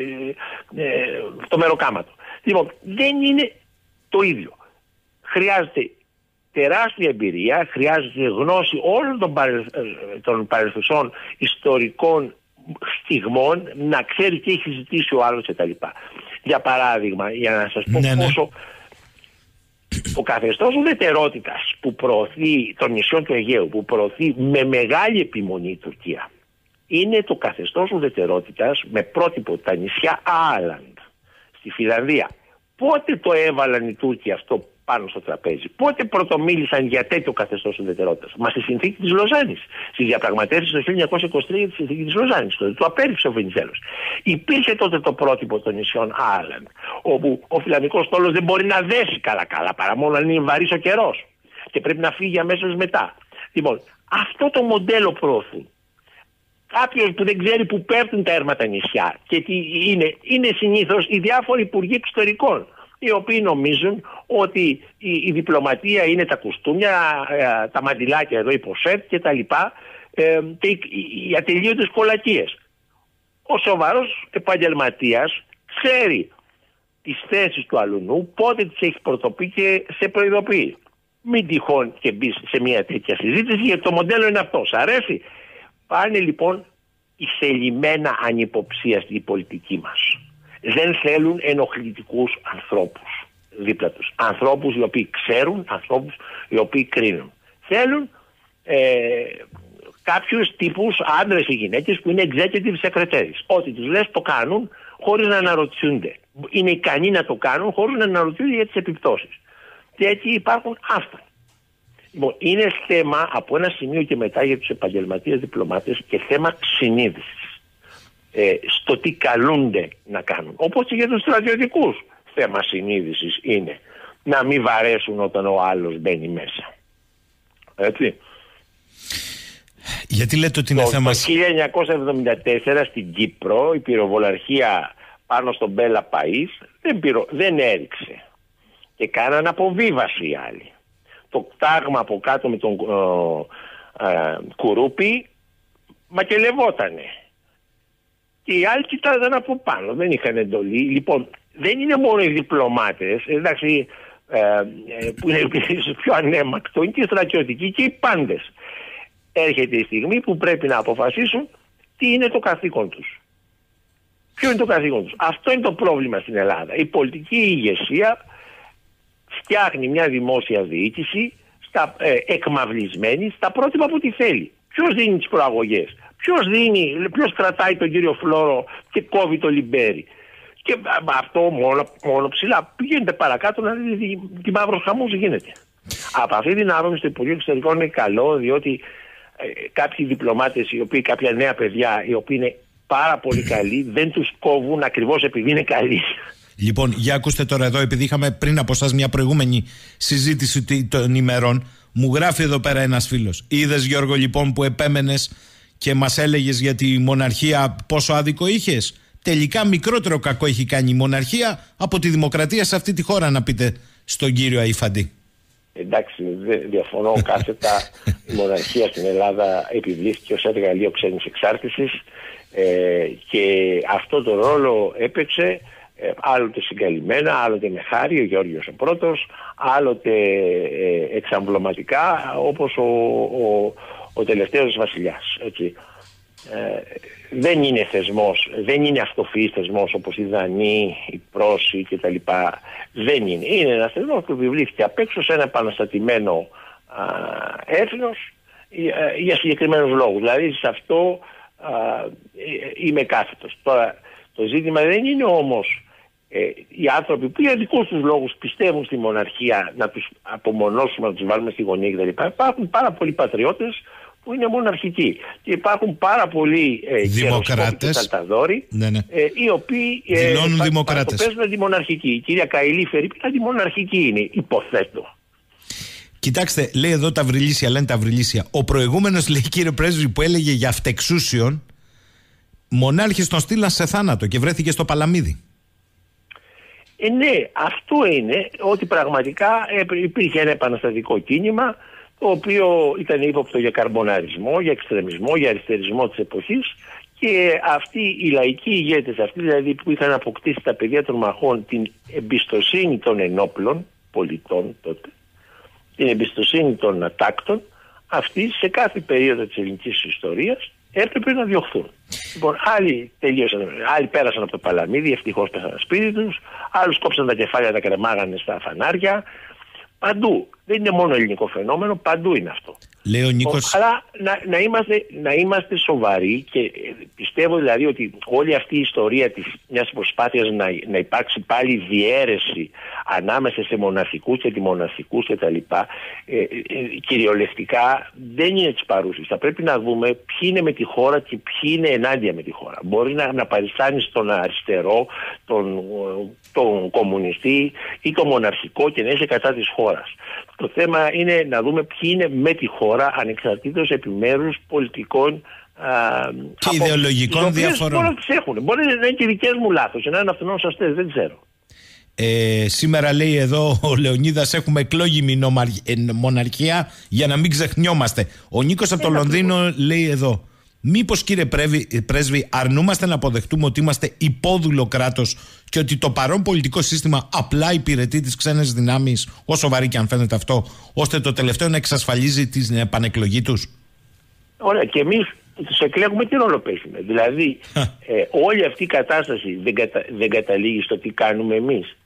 το μεροκάματο. Λοιπόν, δεν είναι το ίδιο. Χρειάζεται τεράστια εμπειρία, χρειάζεται γνώση όλων των παρελθουσών ιστορικών στιγμών, να ξέρει τι έχει ζητήσει ο άλλος κτλ. Για παράδειγμα, για να σας πω πόσο ο καθεστώς ουδετερότητας που προωθεί των νησιών του Αιγαίου, που προωθεί με μεγάλη επιμονή η Τουρκία, είναι το καθεστώς ουδετερότητας με πρότυπο τα νησιά Άλαντ στη Φιλανδία. Πότε το έβαλαν οι Τούρκοι αυτό πάνω στο τραπέζι? Πότε πρωτομίλησαν για τέτοιο καθεστώς ουδετερότητας? Μα στη συνθήκη της Λοζάνης, στις διαπραγματεύσεις το 1923 τη συνθήκη της Λοζάνης, το απέρριψε ο Βενιζέλος. Υπήρχε τότε το πρότυπο των νησιών Άλαντ, όπου ο φιλανδικός στόλος δεν μπορεί να δέσει καλά παρά μόνο αν είναι βαρύς ο καιρός και πρέπει να φύγει αμέσως μετά. Λοιπόν, αυτό το μοντέλο προωθούν. Κάποιος που δεν ξέρει που πέφτουν τα έρματα νησιά και τι είναι συνήθως οι διάφοροι υπουργοί εξωτερικών, οι οποίοι νομίζουν ότι η διπλωματία είναι τα κουστούμια, τα μαντιλάκια εδώ, η ποσέτ και τα λοιπά, και οι ατελείωτες κολακίες. Ο σοβαρός επαγγελματίας ξέρει τις θέσεις του αλουνού, πότε τις έχει πρωτοπεί και σε προειδοποιεί. Μην τυχόν και μπει σε μια τέτοια συζήτηση, γιατί το μοντέλο είναι αυτό. Σ' αρέσει? Πάνε λοιπόν εισελειμμένα ανυποψία στην πολιτική μας. Δεν θέλουν ενοχλητικούς ανθρώπους δίπλα τους. Ανθρώπους οι οποίοι ξέρουν, ανθρώπους οι οποίοι κρίνουν. Θέλουν κάποιους τύπους, άντρες ή γυναίκες, που είναι executive secretaries. Ό,τι τους λες το κάνουν χωρίς να αναρωτιούνται. Είναι ικανοί να το κάνουν χωρίς να αναρωτιούνται για τις επιπτώσεις. Και έτσι υπάρχουν αυτά. Λοιπόν, είναι θέμα από ένα σημείο και μετά για τους επαγγελματίες διπλωμάτες και θέμα συνείδησης στο τι καλούνται να κάνουν. Όπως και για τους στρατιωτικούς θέμα συνείδησης είναι να μην βαρέσουν όταν ο άλλος μπαίνει μέσα. Έτσι. Γιατί λέτε ότι είναι θέμα... Το 1974 στην Κύπρο η πυροβολαρχία πάνω στον Μπέλα Παΐς δεν έριξε και κάναν αποβίβαση οι άλλοι. Το τάγμα από κάτω με τον Κουρούπη μακελευότανε. Και οι άλλοι κοιτάζαν από πάνω, δεν είχαν εντολή. Λοιπόν, δεν είναι μόνο οι διπλωμάτες, εντάξει, που είναι πιο ανέμακτο, είναι και οι στρατιωτικοί και οι πάντες. Έρχεται η στιγμή που πρέπει να αποφασίσουν τι είναι το καθήκον τους. Ποιο είναι το καθήκον τους? Αυτό είναι το πρόβλημα στην Ελλάδα. Η πολιτική ηγεσία φτιάχνει μια δημόσια διοίκηση εκμαυλισμένη στα πρότυπα που τη θέλει. Ποιος δίνει τις προαγωγές? Ποιος κρατάει τον κύριο Φλόρο και κόβει το λιμπέρι? Και αυτό μόνο ψηλά. Πηγαίνετε παρακάτω να δείτε τι μαύρος χαμός γίνεται. Από αυτή την άποψη το Υπουργείο Εξωτερικών είναι καλό, διότι κάποιοι διπλωμάτες, κάποια νέα παιδιά, οι οποίοι είναι πάρα πολύ καλοί, δεν τους κόβουν ακριβώς επειδή είναι καλοί. Λοιπόν, για ακούστε τώρα εδώ, επειδή είχαμε πριν από εσάς μια προηγούμενη συζήτηση των ημερών, μου γράφει εδώ πέρα ένας φίλος. Είδες, Γιώργο, λοιπόν, που επέμενες και μας έλεγες για τη μοναρχία πόσο άδικο είχες? Τελικά μικρότερο κακό έχει κάνει η μοναρχία από τη δημοκρατία σε αυτή τη χώρα, να πείτε στον κύριο Αϊφαντή. Εντάξει, διαφωνώ κάθετα. Η μοναρχία στην Ελλάδα επιβλήθηκε ως εργαλείο ξένης εξάρτησης και αυτό το ρόλο έπαιξε άλλοτε συγκαλυμμένα, άλλοτε με χάρη, ο Γεώργιος ο πρώτος, άλλοτε εξαμβλωματικά, όπως ο τελευταίος βασιλιάς. Έτσι. Δεν είναι θεσμός, δεν είναι αυτοφυής θεσμός όπως οι Δανείοι, οι Πρόσοι κτλ. Δεν είναι. Είναι ένας θεσμός που επιβλήθηκε απ' έξω σε ένα επαναστατημένο έθνος για συγκεκριμένους λόγους. Δηλαδή σε αυτό είμαι κάθετος. Τώρα, Το ζήτημα δεν είναι όμως οι άνθρωποι που για δικούς τους λόγους πιστεύουν στη μοναρχία να τους απομονώσουμε, να τους βάλουμε στη γωνία κτλ. Υπάρχουν πάρα πολλοί πατριώτες που είναι μοναρχικοί. Και υπάρχουν πάρα πολλοί δημοκράτες, Σαλταδόροι, οι οποίοι δηλώνουν δημοκράτες. Παίζουν αντιμοναρχικοί. Η κυρία Καηλή Φερρυπίν αντιμοναρχική είναι, υποθέτω. Κοιτάξτε, λέει εδώ τα βρυλίσια, λένε τα βρυλίσια. Ο προηγούμενος, λέει, κύριε πρέσβη, που έλεγε για αυτεξούσιον, μονάρχες τον στείλαν σε θάνατο και βρέθηκε στο Παλαμίδι. Ναι, αυτό είναι ότι πραγματικά υπήρχε ένα επαναστατικό κίνημα, το οποίο ήταν ύποπτο για καρμποναρισμό, για εξτρεμισμό, για αριστερισμό της εποχής, και αυτοί οι λαϊκοί ηγέτες, αυτοί δηλαδή που είχαν αποκτήσει τα πεδία των μαχών την εμπιστοσύνη των ενόπλων πολιτών τότε, την εμπιστοσύνη των ατάκτων, αυτοί σε κάθε περίοδο της ελληνικής ιστορίας έπρεπε να διωχθούν. Λοιπόν, άλλοι πέρασαν από το Παλαμίδι, ευτυχώς πέσαν σπίτι τους, άλλους κόψαν τα κεφάλια, τα κρεμάγανε στα φανάρια. Παντού. Δεν είναι μόνο ελληνικό φαινόμενο, παντού είναι αυτό. Λέει ο Νίκος... Αλλά να είμαστε σοβαροί, και πιστεύω δηλαδή ότι όλη αυτή η ιστορία της μιας προσπάθειας να υπάρξει πάλι διαίρεση ανάμεσα σε μοναρχικούς και αντιμοναρχικούς κτλ. Κυριολεκτικά δεν είναι της παρούσης. Θα πρέπει να δούμε ποιοι είναι με τη χώρα και ποιοι είναι ενάντια με τη χώρα. Μπορεί να παριστάνει στον αριστερό, τον κομμουνιστή ή τον μοναρχικό και να είσαι κατά της χώρας. Το θέμα είναι να δούμε ποιοι είναι με τη χώρα, ανεξαρτήτως επιμέρους πολιτικών και ιδεολογικών διαφορών. Μπορεί να τις έχουν. Μπορεί να είναι και δικές μου λάθος, να είναι αυτονών σωστές, δεν ξέρω. Σήμερα, λέει εδώ ο Λεωνίδας, έχουμε εκλόγιμη μοναρχία για να μην ξεχνιόμαστε. Ο Νίκος από το Λονδίνο λέει εδώ: μήπως, κύριε πρέσβη, αρνούμαστε να αποδεχτούμε ότι είμαστε υπόδουλο κράτος και ότι το παρόν πολιτικό σύστημα απλά υπηρετεί τις ξένες δυνάμεις, όσο βαρύ και αν φαίνεται αυτό, ώστε το τελευταίο να εξασφαλίζει την επανεκλογή τους? Ωραία, και εμείς τους εκλέγουμε, τι ρόλο παίζουμε? Δηλαδή όλη αυτή η κατάσταση δεν καταλήγει στο τι κάνουμε εμείς?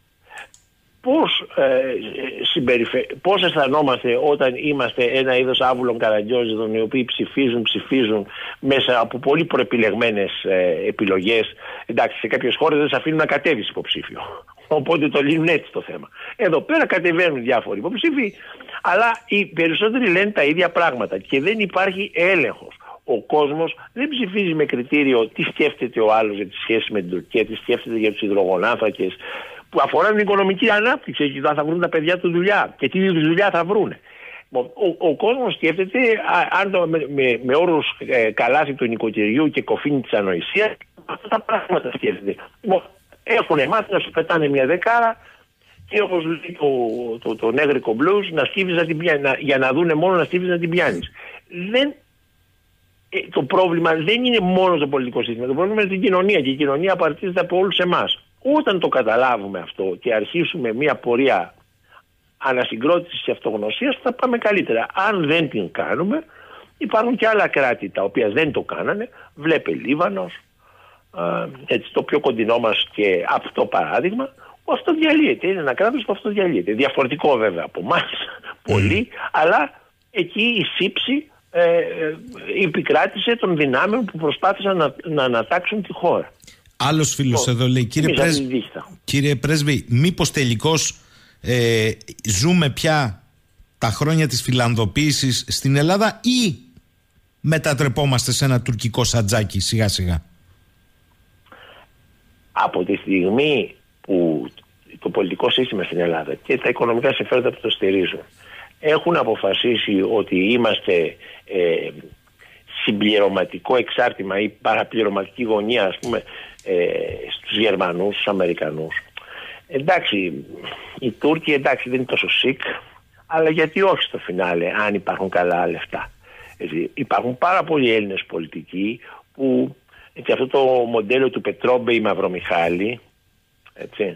Πώς αισθανόμαστε όταν είμαστε ένα είδος άβουλων καραγκιόζιδων, οι οποίοι ψηφίζουν μέσα από πολύ προεπιλεγμένες επιλογές? Εντάξει, σε κάποιες χώρες δεν σε αφήνουν να κατέβεις υποψήφιο, οπότε το λύνουν έτσι το θέμα. Εδώ πέρα κατεβαίνουν διάφοροι υποψήφοι, αλλά οι περισσότεροι λένε τα ίδια πράγματα και δεν υπάρχει έλεγχος. Ο κόσμος δεν ψηφίζει με κριτήριο τι σκέφτεται ο άλλος για τη σχέση με την Τουρκία, τι σκέφτεται για τους υδρογονάνθρακες, που αφορά την οικονομική ανάπτυξη, και θα βρουν τα παιδιά του δουλειά και τι είδους δουλειά θα βρούνε. Ο κόσμος σκέφτεται, με όρους καλάθι του νοικοκυριού και κοφίνη της ανοησίας, αυτά τα πράγματα σκέφτεται. Έχουν μάθει να σου πετάνε μια δεκάρα και, όπως λέει το νέγρικο μπλουζ, να στίβεις να την πιάνεις, για να δούνε μόνο να στίβεις να την πιάνεις. Το πρόβλημα δεν είναι μόνο το πολιτικό σύστημα, το πρόβλημα είναι στην κοινωνία, και η κοινωνία απαρτίζεται από όλους εμάς. Όταν το καταλάβουμε αυτό και αρχίσουμε μια πορεία ανασυγκρότησης και αυτογνωσίας, θα πάμε καλύτερα. Αν δεν την κάνουμε, υπάρχουν και άλλα κράτη τα οποία δεν το κάνανε. Βλέπε Λίβανος, έτσι, το πιο κοντινό μας και αυτό παράδειγμα, που αυτό διαλύεται. Είναι ένα κράτος που αυτό διαλύεται. Διαφορετικό βέβαια από εμάς πολύ, αλλά εκεί η σύψη επικράτησε των δυνάμεων που προσπάθησαν να ανατάξουν τη χώρα. Άλλος φίλος εδώ λέει: κύριε πρέσβη, μήπως τελικώς ζούμε πια τα χρόνια της φιλανδοποίησης στην Ελλάδα, ή μετατρεπόμαστε σε ένα τουρκικό σατζάκι σιγά σιγά? Από τη στιγμή που το πολιτικό σύστημα στην Ελλάδα και τα οικονομικά συμφέροντα που το στηρίζουν έχουν αποφασίσει ότι είμαστε συμπληρωματικό εξάρτημα ή παραπληρωματική γωνία, ας πούμε, στους Γερμανούς, στους Αμερικανούς. Εντάξει, οι Τούρκοι, εντάξει, δεν είναι τόσο σικ, αλλά γιατί όχι στο φινάλε, αν υπάρχουν καλά λεφτά. Υπάρχουν πάρα πολλοί Έλληνες πολιτικοί που, και αυτό το μοντέλο του Πετρόμπε ή Μαυρομιχάλη, έτσι,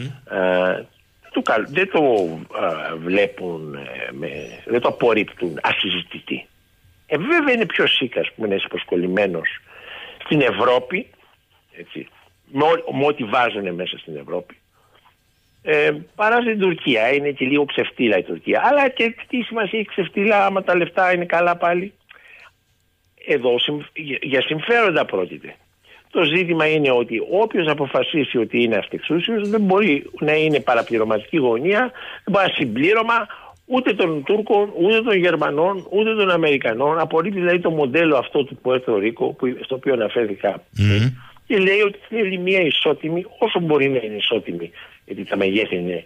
δεν το βλέπουν, δεν το απορρίπτουν ασυζητητή. Βέβαια είναι πιο σίκα, ας πούμε, να είσαι προσκολλημένος στην Ευρώπη, έτσι, με ό,τι βάζουν μέσα στην Ευρώπη, παρά στην Τουρκία. Είναι και λίγο ξεφτύλα η Τουρκία, αλλά και τι σημασία έχει ξεφτύλα άμα τα λεφτά είναι καλά πάλι? Εδώ για συμφέροντα πρόκειται. Το ζήτημα είναι ότι όποιος αποφασίσει ότι είναι αυτεξούσιος δεν μπορεί να είναι παραπληρωματική γωνία, δεν μπορεί να συμπλήρωμα ούτε των Τούρκων, ούτε των Γερμανών, ούτε των Αμερικανών. Απορρίπτει δηλαδή το μοντέλο αυτό του Πουέρτο Ρίκο, στο οποίο αναφέρθηκα, και λέει ότι θέλει μια ισότιμη, όσο μπορεί να είναι ισότιμη, γιατί τα μεγέθη είναι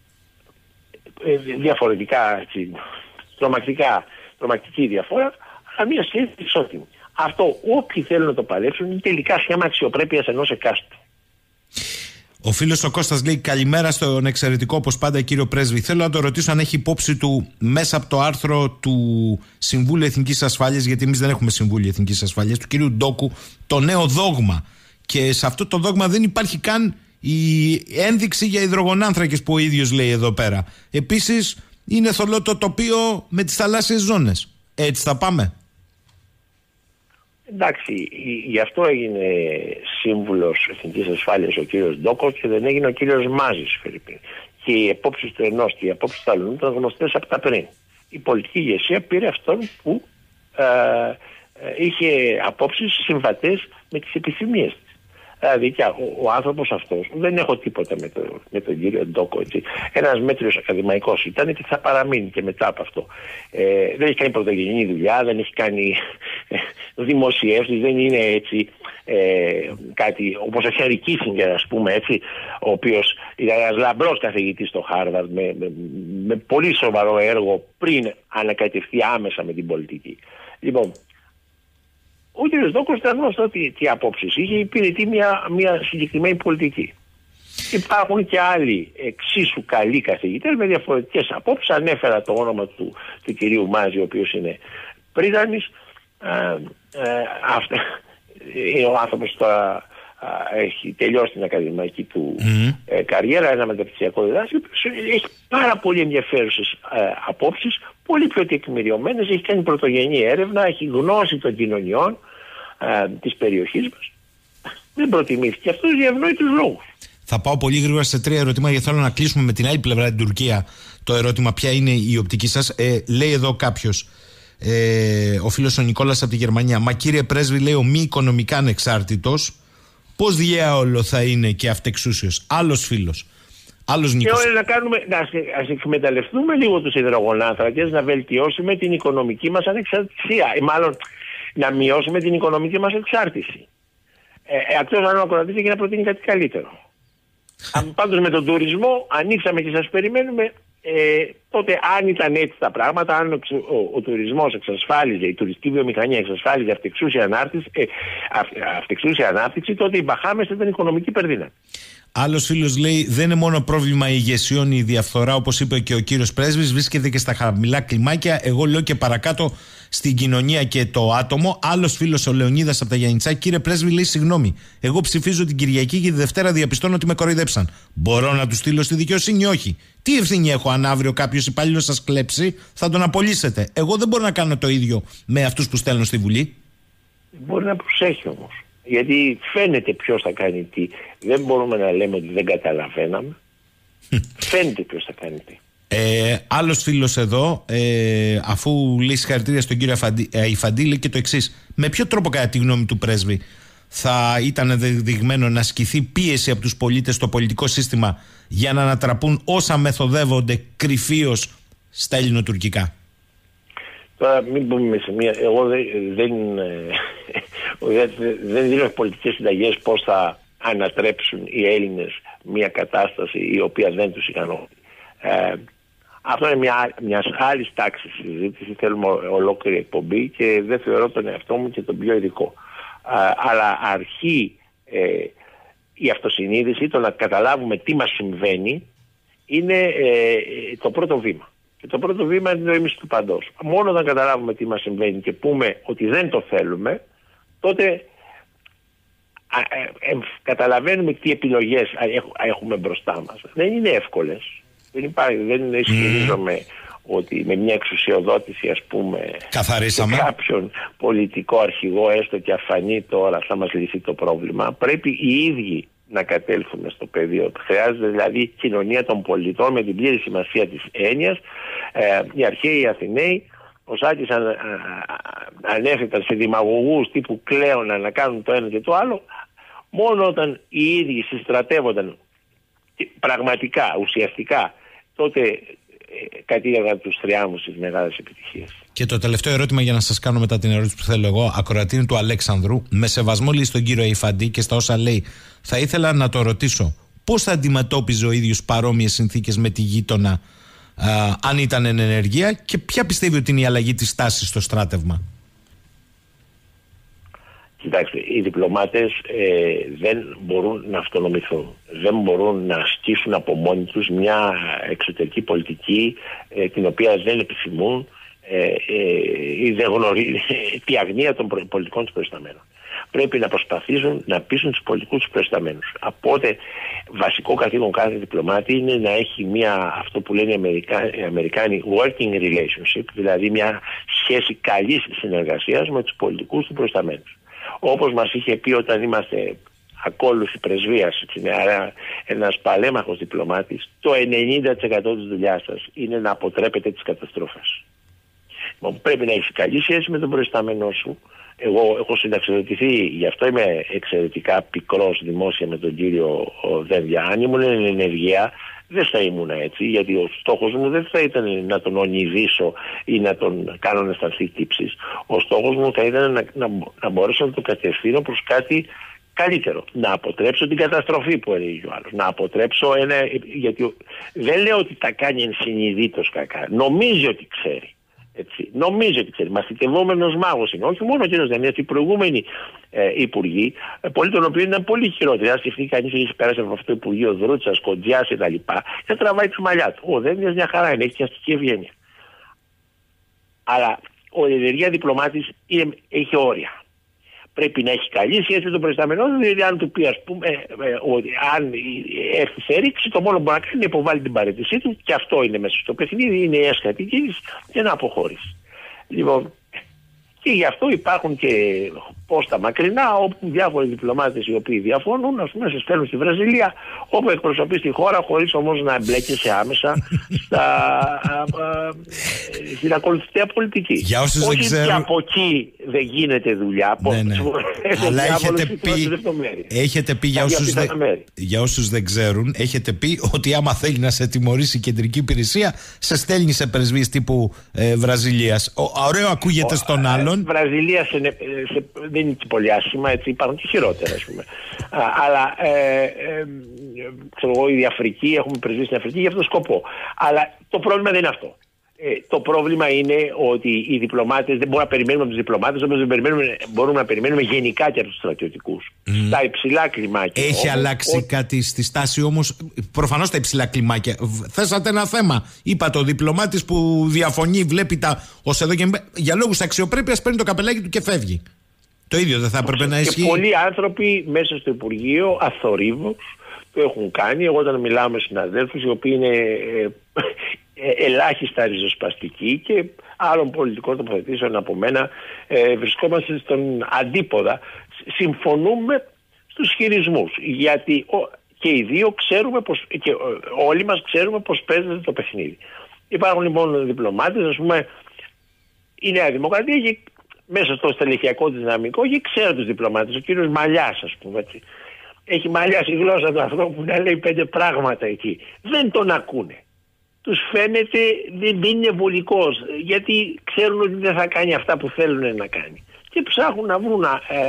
διαφορετικά, τρομακτική διαφορά, αλλά μια σχέση ισότιμη. Αυτό όποιοι θέλουν να το παλέψουν είναι τελικά σχέμα αξιοπρέπειας ενός εκάστου. Ο φίλος ο Κώστας λέει: καλημέρα στον εξαιρετικό όπως πάντα κύριο Πρέσβη. Θέλω να το ρωτήσω αν έχει υπόψη του μέσα από το άρθρο του Συμβούλου Εθνικής Ασφάλειας, γιατί εμείς δεν έχουμε Συμβούλιο Εθνικής Ασφάλειας, του κυρίου Ντόκου, το νέο δόγμα. Και σε αυτό το δόγμα δεν υπάρχει καν η ένδειξη για υδρογονάνθρακες που ο ίδιος λέει εδώ πέρα. Επίσης είναι θολό το τοπίο με τις θαλάσσιες ζώνες. Έτσι θα πάμε? Εντάξει, γι' αυτό έγινε σύμβουλος Εθνικής Ασφάλειας ο κύριος Ντόκος και δεν έγινε ο κύριος Μάζης, Φερρυπίν. Και οι απόψεις του ενός και οι απόψεις του άλλου ήταν γνωστές από τα πριν. Η πολιτική ηγεσία πήρε αυτόν που είχε απόψεις συμβατές με τις επιθυμίες της. Δηλαδή ο άνθρωπος αυτός, δεν έχω τίποτα με τον κύριο Ντόκο, έτσι. Ένας μέτριος ακαδημαϊκός ήταν και θα παραμείνει και μετά από αυτό. Δεν έχει κάνει πρωτογενή δουλειά, δεν έχει κάνει δημοσιεύσεις, δεν είναι έτσι κάτι όπως ο Χένρι Κίσινγκερ, ας πούμε, έτσι, ο οποίος ήταν ένας λαμπρός καθηγητής στο Χάρβαρντ με πολύ σοβαρό έργο πριν ανακατευθεί άμεσα με την πολιτική. Λοιπόν, ο κ. Ντόκος ήταν γνωστό τι απόψεις είχε, υπηρετεί μια συγκεκριμένη πολιτική. Υπάρχουν και άλλοι εξίσου καλοί καθηγητές με διαφορετικές απόψεις. Ανέφερα το όνομα του κυρίου Μάζη, ο οποίος είναι πρίτανης. Είναι ο άνθρωπος τώρα έχει τελειώσει την ακαδημαϊκή του καριέρα, ένα μεταπτυχιακό διδάσκαλο, έχει πάρα πολύ ενδιαφέρουσες απόψεις, πολύ πιο τεκμηριωμένες, έχει κάνει πρωτογενή έρευνα, έχει γνώση των κοινωνιών της περιοχής μας. Δεν προτιμήθηκε αυτός για ευνόητους λόγους. Θα πάω πολύ γρήγορα σε 3 ερωτήματα, γιατί θέλω να κλείσουμε με την άλλη πλευρά, την Τουρκία. Το ερώτημα, ποια είναι η οπτική σας? Λέει εδώ κάποιος, ο φίλος ο Νικόλας από τη Γερμανία: μα κύριε Πρέσβη, λέει, ο μη οικονομικά ανεξάρτητος, πώς διάολο θα είναι και αυτεξούσιος? Άλλος φίλος. Άλλος Νίκος. Ας εκμεταλλευτούμε λίγο τους υδρογονάνθρακες, να βελτιώσουμε την οικονομική μας ανεξαρτησία. Μάλλον να μειώσουμε την οικονομική μας εξάρτηση. Εκτός αν ο ακροατής έχει να προτείνει κάτι καλύτερο. Πάντως με τον τουρισμό ανοίξαμε και σας περιμένουμε. Τότε αν ήταν έτσι τα πράγματα, αν ο τουρισμός εξασφάλιζε, η τουριστική βιομηχανία εξασφάλιζε αυτεξούσια ανάπτυξη, τότε οι Μπαχάμες ήταν οικονομική υπερδύναμη. Άλλος φίλος λέει: δεν είναι μόνο πρόβλημα ηγεσιών η διαφθορά, όπως είπε και ο κύριος Πρέσβης, βρίσκεται και στα χαμηλά κλιμάκια. Εγώ λέω και παρακάτω στην κοινωνία και το άτομο. Άλλος φίλος, ο Λεωνίδας από τα Γιαννιτσά: κύριε Πρέσβη, λέει, συγγνώμη, εγώ ψηφίζω την Κυριακή και τη Δευτέρα διαπιστώνω ότι με κοροϊδέψαν. Μπορώ να του στείλω στη δικαιοσύνη? Όχι. Τι ευθύνη έχω αν αύριο κάποιος υπάλληλος σας κλέψει? Θα τον απολύσετε. Εγώ δεν μπορώ να κάνω το ίδιο με αυτούς που στέλνω στη Βουλή. Μπορεί να προσέχει όμως. Γιατί φαίνεται ποιος θα κάνει τι. Δεν μπορούμε να λέμε ότι δεν καταλαβαίναμε. Φαίνεται ποιος θα κάνει τι. Άλλος φίλος εδώ, αφού λέει συγχαρητήρια στον κύριο Ιφαντή, λέει και το εξής: με ποιο τρόπο, κατά τη γνώμη του Πρέσβη, θα ήταν δεδειγμένο να ασκηθεί πίεση από τους πολίτες στο πολιτικό σύστημα για να ανατραπούν όσα μεθοδεύονται κρυφίως στα ελληνοτουρκικά? Τώρα μην πούμε σε μία. Εγώ δεν δίνω πολιτικές συνταγές πώς θα ανατρέψουν οι Έλληνες μια κατάσταση η οποία δεν τους ικανοποιεί. Αυτό είναι μια άλλη τάξη συζήτηση. Θέλουμε ολόκληρη εκπομπή και δεν θεωρώ τον εαυτό μου και τον πιο ειδικό. Αλλά αρχή η αυτοσυνείδηση, το να καταλάβουμε τι μας συμβαίνει, είναι το πρώτο βήμα. Και το πρώτο βήμα είναι το ίμιση του παντός. Μόνο όταν καταλάβουμε τι μας συμβαίνει και πούμε ότι δεν το θέλουμε, τότε καταλαβαίνουμε τι επιλογές έχουμε μπροστά μας. Δεν είναι εύκολες. Δεν ισχυρίζομαι ότι με μια εξουσιοδότηση, ας πούμε, καθαρίσαμε κάποιον πολιτικό αρχηγό, έστω και αφανή τώρα, θα μας λυθεί το πρόβλημα. Πρέπει οι ίδιοι να κατέλθουμε στο πεδίο. Χρειάζεται δηλαδή κοινωνία των πολιτών με την πλήρη σημασία της έννοιας. Οι αρχαίοι Αθηναίοι, ο Σάκης ανέφεραν σε δημαγωγούς τύπου Κλέωνα να κάνουν το ένα και το άλλο. Μόνο όταν οι ίδιοι συστρατεύονταν πραγματικά, ουσιαστικά, τότε κατήγαγαν τους θριάμβους της μεγάλης επιτυχίας. Και το τελευταίο ερώτημα για να σας κάνω μετά την ερώτηση που θέλω εγώ, ακροατή του Αλέξανδρου, με σεβασμό λέει στον κύριο Αϊφαντή και στα όσα λέει, θα ήθελα να το ρωτήσω, πώς θα αντιμετώπιζε ο ίδιος παρόμοιες συνθήκες με τη γείτονα αν ήταν εν ενεργεία, και ποια πιστεύει ότι είναι η αλλαγή της τάσης στο στράτευμα? Κοιτάξτε, οι διπλωμάτες δεν μπορούν να αυτονομηθούν. Δεν μπορούν να ασκήσουν από μόνοι τους μια εξωτερική πολιτική την οποία δεν επιθυμούν ή δεν γνωρίζουν τη αγνία των πολιτικών τους προϊσταμένων. Πρέπει να προσπαθήσουν να πείσουν τους πολιτικούς τους προϊσταμένους. Οπότε βασικό καθήκον κάθε διπλωμάτη είναι να έχει αυτό που λένε οι Αμερικάνοι working relationship, δηλαδή μια σχέση καλής συνεργασίας με τους πολιτικούς του προϊσταμένους. Όπως μας είχε πει όταν είμαστε ακόλουθοι πρεσβείας, ένας παλέμαχος διπλωμάτης, το 90% της δουλειάς σας είναι να αποτρέπετε τις καταστροφές. Πρέπει να έχεις καλή σχέση με τον προϊσταμένο σου. Εγώ έχω συνταξιοδοτηθεί, γι' αυτό είμαι εξαιρετικά πικρός δημόσια με τον κύριο Δένδια. Αν ήμουν εν ενεργεία, δεν θα ήμουν έτσι, γιατί ο στόχος μου δεν θα ήταν να τον ονειδήσω ή να τον κάνω να αισθανθεί τύψεις. Ο στόχος μου θα ήταν να μπορέσω να το κατευθύνω προς κάτι καλύτερο. Να αποτρέψω την καταστροφή που έλεγε ο άλλος. Να αποτρέψω γιατί δεν λέω ότι τα κάνει ενσυνειδήτως κακά. Νομίζει ότι ξέρει. Έτσι. Νομίζω ότι ξέρει. Μαθητευόμενος μάγος είναι. Όχι μόνο ο κ. Δανίας, οι προηγούμενοι υπουργοί, πολλοί των οποίων ήταν πολύ χειρότεροι. Αν σκεφτεί κανείς ότι έχει περάσει από αυτό το Υπουργείο Δρούτσας, Κοντζιάς κτλ., δεν τραβάει τη μαλλιά του. Ο Δένδιας μια χαρά είναι, έχει και αστική ευγένεια. Αλλά ο ενεργεία διπλωμάτης έχει όρια. Πρέπει να έχει καλή σχέση με τον προϊσταμένο του, δηλαδή αν του πει, ας πούμε, ότι αν έρθει σε ρήξη, το μόνο που μπορεί να κάνει είναι να υποβάλει την παραίτησή του, και αυτό είναι μέσα στο παιχνίδι, είναι η έσχατη κίνηση και να αποχωρήσει. Λοιπόν, και γι' αυτό υπάρχουν και πόστα μακρινά, όπου διάφοροι διπλωμάτες οι οποίοι διαφωνούν, ας πούμε, σε στέλνουν στη Βραζιλία, όπου εκπροσωπείς τη χώρα, χωρίς όμως να εμπλέκεσαι άμεσα στην ακολουθητέα πολιτική. Για όσους όχι δεν ξέρουν, και από εκεί δεν γίνεται δουλειά. Ναι. Αλλά έχετε πει για όσους δεν ξέρουν, έχετε πει ότι άμα θέλει να σε τιμωρήσει η κεντρική υπηρεσία, σε στέλνει σε πρεσβείες τύπου Βραζιλίας. Ωραίο ακούγεται στον άλλον. Βραζιλία δεν είναι και πολύ άσχημα, έτσι, υπάρχουν και χειρότερα, ας πούμε. Αλλά ξέρω εγώ, η Αφρική, έχουμε πρεσβείες στην Αφρική για αυτόν τον σκοπό. Αλλά το πρόβλημα δεν είναι αυτό. Το πρόβλημα είναι ότι οι διπλωμάτες δεν μπορούμε να περιμένουμε από τους διπλωμάτες, όπως μπορούμε να περιμένουμε γενικά και από τους στρατιωτικούς. Στα υψηλά κλιμάκια. Έχει αλλάξει κάτι στη στάση όμως? Προφανώς τα υψηλά κλιμάκια. Θέσατε ένα θέμα. Είπατε ο διπλωμάτης που διαφωνεί, βλέπει τα ως εδώ και για λόγους αξιοπρέπειας παίρνει το καπελάκι του και φεύγει. Το ίδιο δεν θα έπρεπε να ισχύει? Και πολλοί άνθρωποι μέσα στο Υπουργείο αθορύβως το έχουν κάνει. Εγώ όταν μιλάω με συναδέλφους οι οποίοι είναι ελάχιστα ριζοσπαστικοί και άλλων πολιτικών τοποθετήσεων από μένα, βρισκόμαστε στον αντίποδα. Συμφωνούμε στους χειρισμούς, γιατί και οι δύο ξέρουμε και όλοι μας ξέρουμε πως παίζεται το παιχνίδι. Υπάρχουν λοιπόν διπλωμάτες, ας πούμε, η Νέα Δημοκρατία έχει μέσα στο στελεχειακό δυναμικό και ξέρει τους διπλωμάτες. Ο κύριος Μαλιάς, ας πούμε, έτσι, έχει μαλλιάσει η γλώσσα του ανθρώπου να λέει 5 πράγματα εκεί. Δεν τον ακούνε. Τους φαίνεται δεν είναι βολικός, γιατί ξέρουν ότι δεν θα κάνει αυτά που θέλουν να κάνει. Και ψάχνουν να βρουν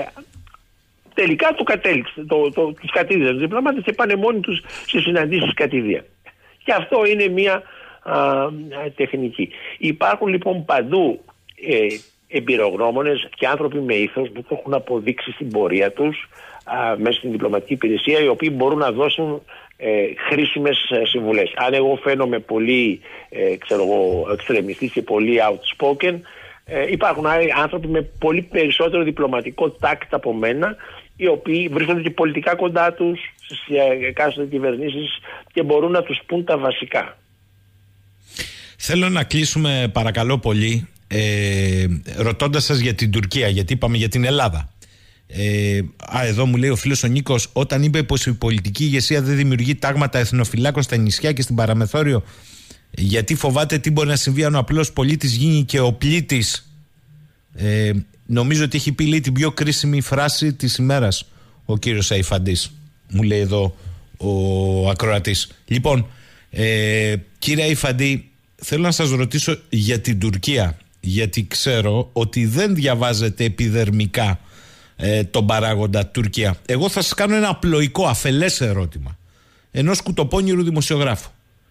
τελικά τους κατήδια τους διπλωμάτες και πάνε μόνοι τους σε συναντήσεις κατηδία. Και αυτό είναι μια τεχνική. Υπάρχουν λοιπόν παντού εμπειρογνώμονες και άνθρωποι με ήθος που το έχουν αποδείξει στην πορεία τους μέσα στην διπλωματική υπηρεσία, οι οποίοι μπορούν να δώσουν χρήσιμες συμβουλές. Αν εγώ φαίνομαι πολύ εξτρεμιστής και πολύ outspoken, υπάρχουν άλλοι άνθρωποι με πολύ περισσότερο διπλωματικό τάκτ από μένα, οι οποίοι βρίσκονται και πολιτικά κοντά τους στις εκάστοτε κυβερνήσεις και μπορούν να τους πούν τα βασικά. Θέλω να κλείσουμε παρακαλώ πολύ ρωτώντας σας για την Τουρκία, γιατί είπαμε για την Ελλάδα. Εδώ μου λέει ο φίλος ο Νίκος, όταν είπε πως η πολιτική ηγεσία δεν δημιουργεί τάγματα εθνοφυλάκων στα νησιά και στην παραμεθόριο, γιατί φοβάται τι μπορεί να συμβεί αν ο απλός πολίτης γίνει και ο πλήτης. Νομίζω ότι έχει πει, λέει, την πιο κρίσιμη φράση της ημέρας. ο κύριος Αϊφαντής, μου λέει εδώ ο ακροατής. Λοιπόν, κύριε Αϊφαντή, θέλω να σας ρωτήσω για την Τουρκία, γιατί ξέρω ότι δεν διαβάζετε επιδερμικά τον παράγοντα Τουρκία. Εγώ θα σας κάνω ένα απλοϊκό, αφελές ερώτημα ενός κουτοπώνηρου δημοσιογράφου.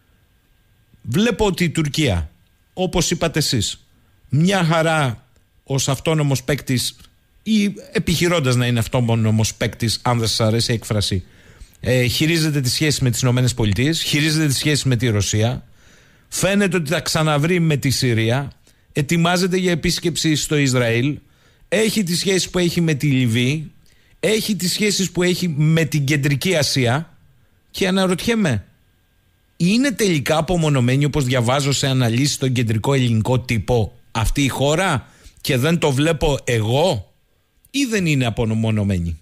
Βλέπω ότι η Τουρκία, όπως είπατε εσείς, μια χαρά ως αυτόνομος παίκτης ή επιχειρώντας να είναι αυτόνομος παίκτης, αν δεν σας αρέσει η έκφραση, χειρίζεται τις σχέσεις με τις Ηνωμένες Πολιτείες, χειρίζεται τις σχέσεις με τη Ρωσία, φαίνεται ότι θα ξαναβρει με τη Συρία, ετοιμάζεται για επίσκεψη στο Ισραήλ, έχει τις σχέσεις που έχει με τη Λιβύη, έχει τις σχέσεις που έχει με την Κεντρική Ασία, και αναρωτιέμαι, είναι τελικά απομονωμένη, όπως διαβάζω σε αναλύσεις στον κεντρικό ελληνικό τύπο, αυτή η χώρα και δεν το βλέπω εγώ, ή δεν είναι απομονωμένη?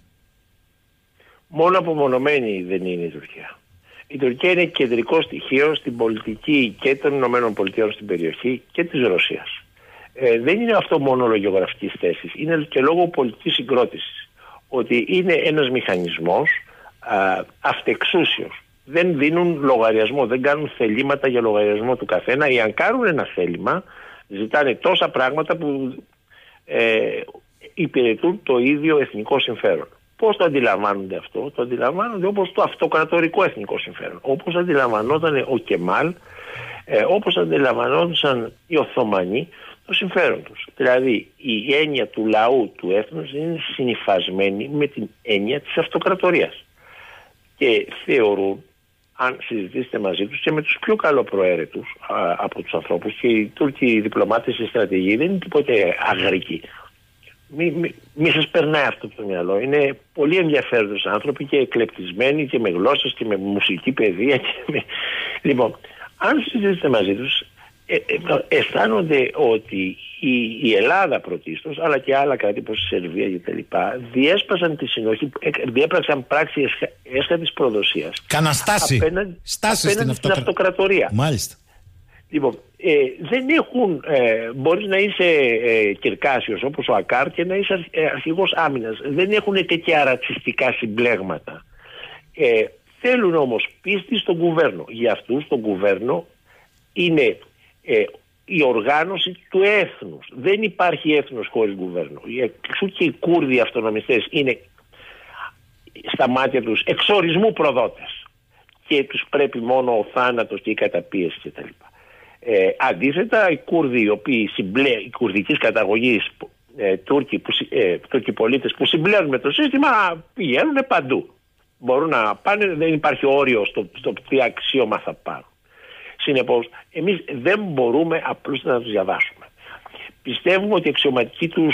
Μόνο απομονωμένη δεν είναι η Τουρκία. Η Τουρκία είναι κεντρικό στοιχείο στην πολιτική και των ΗΠΑ στην περιοχή και της Ρωσίας. Δεν είναι αυτό μόνο λόγω γεωγραφικής θέσης, είναι και λόγω πολιτικής συγκρότησης. Ότι είναι ένας μηχανισμός αυτεξούσιος. Δεν δίνουν λογαριασμό, δεν κάνουν θελήματα για λογαριασμό του καθένα, ή αν κάνουν ένα θέλημα ζητάνε τόσα πράγματα που υπηρετούν το ίδιο εθνικό συμφέρον. Πώς το αντιλαμβάνονται αυτό? Το αντιλαμβάνονται όπως το αυτοκρατορικό εθνικό συμφέρον. Όπως αντιλαμβανόταν ο Κεμάλ, όπως αντιλαμβανόντουσαν οι Οθωμανοί το συμφέρον τους. Δηλαδή η έννοια του λαού, του έθνους είναι συνυφασμένη με την έννοια της αυτοκρατορίας. Και θεωρούν, αν συζητήσετε μαζί τους και με τους πιο καλοπροαίρετους από τους ανθρώπους, και οι Τούρκοι διπλωμάτες στη στρατηγική δεν είναι τίποτε αγρικοί. Μη σας περνάει αυτό από το μυαλό. Είναι πολύ ενδιαφέροντες άνθρωποι και εκλεπτισμένοι και με γλώσσες και με μουσική παιδεία. Λοιπόν, αν συζητήσετε μαζί τους, αισθάνονται ότι η Ελλάδα πρωτίστως, αλλά και άλλα κράτη όπως η Σερβία και τα λοιπά, διέσπασαν τη συνοχή, διέπραξαν πράξη έσχατης προδοσίας. Κάνα στάση. Απέναντι στην αυτοκρατορία. Μάλιστα. Λοιπόν, δεν έχουν, μπορείς να είσαι Κυρκάσιος όπως ο Ακάρ και να είσαι αρχηγός άμυνας. Δεν έχουν τέτοια ρατσιστικά συμπλέγματα. Θέλουν όμως πίστη στον κουβέρνο. Για αυτούς τον κουβέρνο είναι η οργάνωση του έθνους. Δεν υπάρχει έθνος χωρίς κουβέρνο. Εξού και οι Κούρδοι αυτονομιστές είναι στα μάτια τους εξορισμού προδότες και τους πρέπει μόνο ο θάνατος και η καταπίεση κτλ. Αντίθετα, οι Κούρδοι, οι οποίοι οι κουρδικής καταγωγής Τούρκοι πολίτες που συμπλέουν με το σύστημα, πηγαίνουν παντού. Μπορούν να πάνε, δεν υπάρχει όριο στο τι αξίωμα θα πάρουν. Συνεπώς, εμείς δεν μπορούμε απλώς να τους διαβάσουμε. Πιστεύουμε ότι οι αξιωματικοί τους,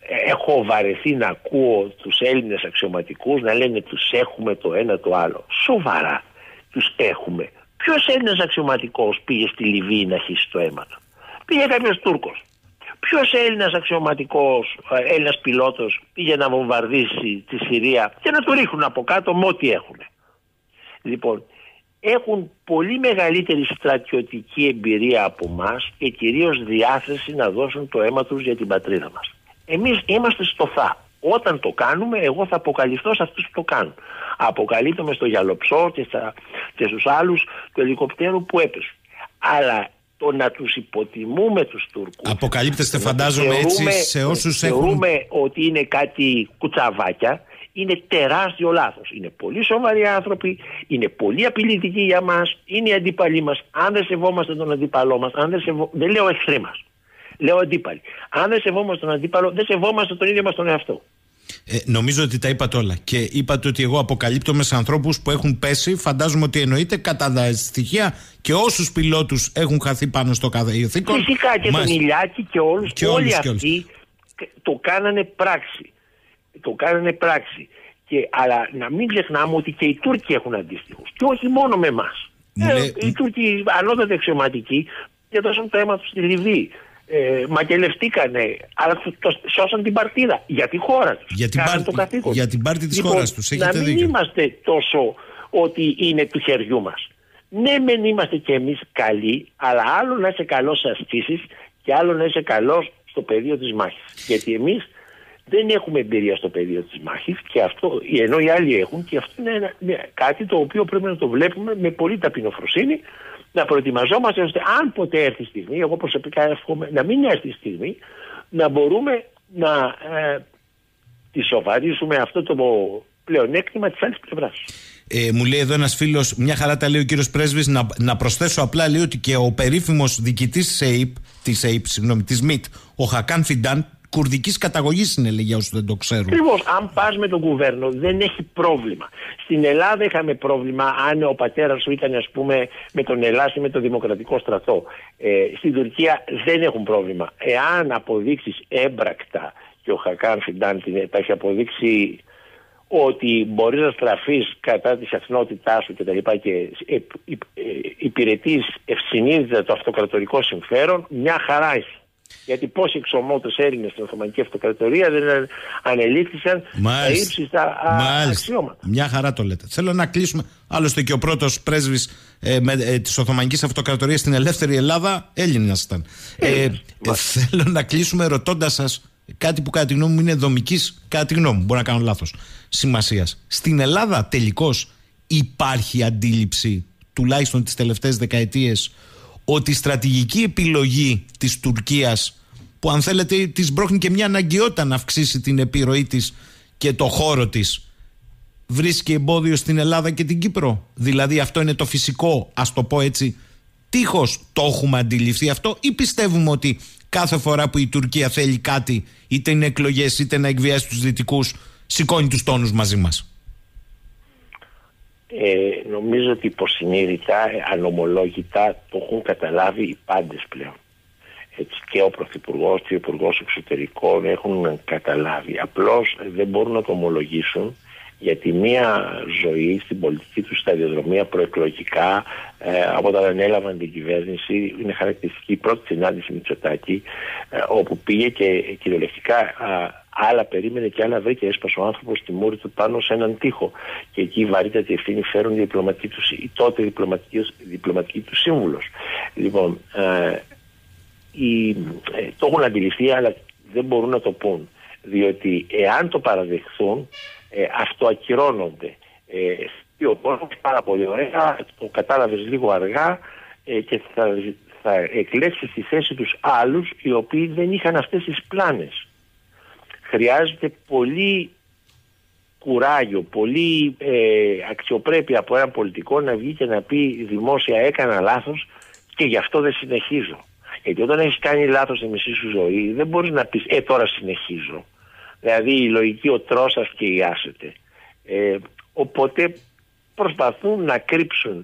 έχω βαρεθεί να ακούω τους Έλληνες αξιωματικούς να λένε τους έχουμε το ένα το άλλο. Σοβαρά τους έχουμε? Ποιος Έλληνας αξιωματικός πήγε στη Λιβύη να χύσει το αίμα του? Πήγε κάποιος Τούρκος. Ποιος Έλληνας αξιωματικός, Έλληνας πιλότος πήγε να βομβαρδίσει τη Συρία και να του ρίχνουν από κάτω με ό,τι έχουν? Λοιπόν, έχουν πολύ μεγαλύτερη στρατιωτική εμπειρία από μας και κυρίως διάθεση να δώσουν το αίμα τους για την πατρίδα μας. Εμείς είμαστε στο θα. Όταν το κάνουμε, εγώ θα αποκαλυφθώ σε αυτούς που το κάνουν. Αποκαλύπτομαι στο Γιαλοψό και στους άλλους του ελικοπτέρου που έπεσουν. Αλλά το να τους υποτιμούμε τους Τούρκους... Αποκαλύπτεστε, φαντάζομαι, έτσι σε όσους έχουν... Θεωρούμε ότι είναι κάτι κουτσαβάκια. Είναι τεράστιο λάθος. Είναι πολύ σοβαροί άνθρωποι, είναι πολύ απειλητικοί για μας, είναι οι αντίπαλοι μας. Αν δεν σεβόμαστε τον αντίπαλό μας, δεν λέω εχθροί μας, λέω αντίπαλοι. Αν δεν σεβόμαστε τον αντίπαλο, δεν σεβόμαστε τον ίδιο μας τον εαυτό. Νομίζω ότι τα είπατε όλα. Και είπατε ότι εγώ αποκαλύπτομαι σε ανθρώπους που έχουν πέσει. Φαντάζομαι ότι εννοείται κατά τα στοιχεία και όσους πιλότους έχουν χαθεί πάνω στο καθήκον. Φυσικά και τον Ηλιάκη και όλους. Και όλοι αυτοί το κάνανε πράξη. Το κάνανε πράξη. Αλλά να μην ξεχνάμε ότι και οι Τούρκοι έχουν αντίστοιχους. Και όχι μόνο με εμάς. Οι Τούρκοι ανώτατοι αξιωματικοί έδωσαν το αίμα τους στη Λιβύη. Μακελευτήκανε, αλλά σώσαν την παρτίδα για τη χώρα τους. Για την πάρτη της χώρας τους. Να μην είμαστε τόσο ότι είναι του χεριού μας. Ναι, μεν είμαστε και εμείς καλοί, αλλά άλλο να είσαι καλός σε ασκήσεις και άλλο να είσαι καλός στο πεδίο της μάχης. Γιατί εμείς δεν έχουμε εμπειρία στο πεδίο της μάχης, και αυτό, ενώ οι άλλοι έχουν, και αυτό είναι κάτι το οποίο πρέπει να το βλέπουμε με πολύ ταπεινοφροσύνη, να προετοιμαζόμαστε ώστε αν ποτέ έρθει η στιγμή, εγώ προσωπικά εύχομαι να μην έρθει η στιγμή, να μπορούμε να τη σοβαρίσουμε αυτό το πλεονέκτημα της άλλης πλευράς. Μου λέει εδώ ένας φίλος, μια χαρά τα λέει ο κύριος Πρέσβης, να προσθέσω απλά, λέει ότι και ο περίφημος διοικητής της ΜΙΤ, ο Χακάν Φιντάν, κουρδικής καταγωγής είναι, λέει, για όσους δεν το ξέρουν. Ακριβώς, αν πας με τον κουβέρνο δεν έχει πρόβλημα. Στην Ελλάδα είχαμε πρόβλημα αν ο πατέρας σου ήταν, ας πούμε, με τον Ελλάς ή με τον Δημοκρατικό Στρατό. Στην Τουρκία δεν έχουν πρόβλημα. Εάν αποδείξεις έμπρακτα, και ο Χακάν Φιντάν τα έχει αποδείξει, ότι μπορείς να στραφείς κατά της εθνότητάς σου και υπηρετείς ευσυνείδητα το αυτοκρατορικό συμφέρον, μια χαρά έχει. Γιατί πόσοι εξωμότες Έλληνες στην Οθωμανική Αυτοκρατορία δεν ανελήφθησαν στα ύψιστα αξιώματα. Μια χαρά το λέτε. Θέλω να κλείσουμε. Άλλωστε και ο πρώτος πρέσβης της Οθωμανικής Αυτοκρατορίας στην ελεύθερη Ελλάδα Έλληνας ήταν. Θέλω να κλείσουμε ρωτώντας σας κάτι που κατά τη γνώμη μου είναι δομικής, κατά τη γνώμη μου, μπορεί να κάνω λάθος, σημασίας. Στην Ελλάδα τελικώς υπάρχει αντίληψη, τουλάχιστον τις τελευταίες δεκαετίες, ότι η στρατηγική επιλογή της Τουρκίας, που αν θέλετε της μπρώχνει και μια αναγκαιότητα να αυξήσει την επιρροή της και το χώρο της, βρίσκει εμπόδιο στην Ελλάδα και την Κύπρο? Δηλαδή αυτό είναι το φυσικό, ας το πω έτσι, τείχος? Το έχουμε αντιληφθεί αυτό, ή πιστεύουμε ότι κάθε φορά που η Τουρκία θέλει κάτι, είτε είναι εκλογές είτε να εκβιάσει τους δυτικούς, σηκώνει τους τόνους μαζί μας? Νομίζω ότι υποσυνείδητα, ανομολόγητα το έχουν καταλάβει οι πάντες πλέον. Έτσι, και ο Πρωθυπουργός και ο Υπουργός Εξωτερικών έχουν καταλάβει. Απλώς δεν μπορούν να το ομολογήσουν, γιατί μία ζωή στην πολιτική του σταδιοδρομία προεκλογικά, από όταν ανέλαβαν την κυβέρνηση, είναι χαρακτηριστική η πρώτη συνάντηση Μητσοτάκη, όπου πήγε και κυριολεκτικά άλλα περίμενε και άλλα βρήκε, έσπασε ο άνθρωπος στη μούρη του πάνω σε έναν τοίχο. Και εκεί η βαρύτατη ευθύνη φέρουν η τότε διπλωματική του σύμβουλος. Λοιπόν, το έχουν αντιληφθεί, αλλά δεν μπορούν να το πούν. Διότι εάν το παραδεχθούν, αυτοακυρώνονται. Ο κόσμος πάρα πολύ ωραία, το κατάλαβες λίγο αργά, και θα εκλέξει στη θέση τους άλλους οι οποίοι δεν είχαν αυτές τις πλάνες. Χρειάζεται πολύ κουράγιο, πολύ αξιοπρέπεια από έναν πολιτικό να βγει και να πει δημόσια έκανα λάθος και γι' αυτό δεν συνεχίζω. Γιατί όταν έχεις κάνει λάθος στη μισή σου ζωή δεν μπορείς να πεις τώρα συνεχίζω. Δηλαδή η λογική ο τρώσας και η άσετε. Οπότε προσπαθούν να κρύψουν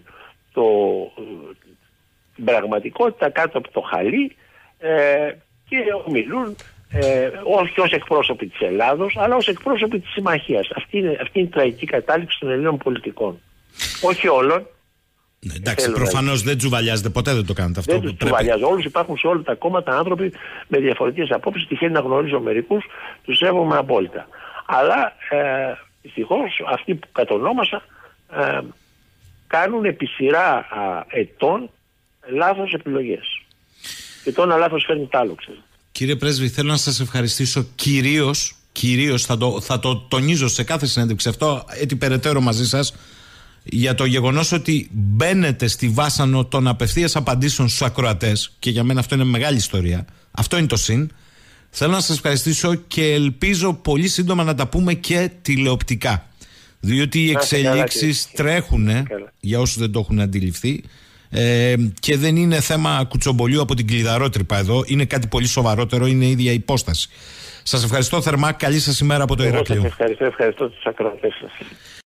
την πραγματικότητα κάτω από το χαλί, και ομιλούν όχι ως εκπρόσωποι της Ελλάδος, αλλά ως εκπρόσωποι της συμμαχίας. Αυτή είναι η τραγική κατάληξη των Ελλήνων πολιτικών. Όχι όλων. Ναι, εντάξει, προφανώς δεν τσουβαλιάζεται, ποτέ δεν το κάνετε αυτό. Δεν τους τσουβαλιάζει όλους, υπάρχουν σε όλα τα κόμματα άνθρωποι με διαφορετικές απόψεις. Τυχαίνει να γνωρίζω μερικούς, τους σέβομαι απόλυτα. Αλλά δυστυχώς αυτοί που κατονόμασα κάνουν επί σειρά ετών λάθος επιλογές. Και το ένα λάθος φέρνει τ' άλλο, ξέρετε. Κύριε Πρέσβη, θέλω να σας ευχαριστήσω κυρίως θα το τονίζω σε κάθε συνέντευξη αυτό, έτσι περαιτέρω μαζί σας, για το γεγονός ότι μπαίνετε στη βάσανο των απευθείας απαντήσεων στους ακροατές, και για μένα αυτό είναι μεγάλη ιστορία. Αυτό είναι το συν. Θέλω να σας ευχαριστήσω και ελπίζω πολύ σύντομα να τα πούμε και τηλεοπτικά. Διότι οι εξελίξεις τρέχουν, για όσους δεν το έχουν αντιληφθεί, και δεν είναι θέμα κουτσομπολιού από την κλειδαρότρυπα εδώ. Είναι κάτι πολύ σοβαρότερο, είναι η ίδια υπόσταση. Σας ευχαριστώ θερμά. Καλή σας ημέρα από το Ηράκλειο. Ευχαριστώ τους ακροατές σας.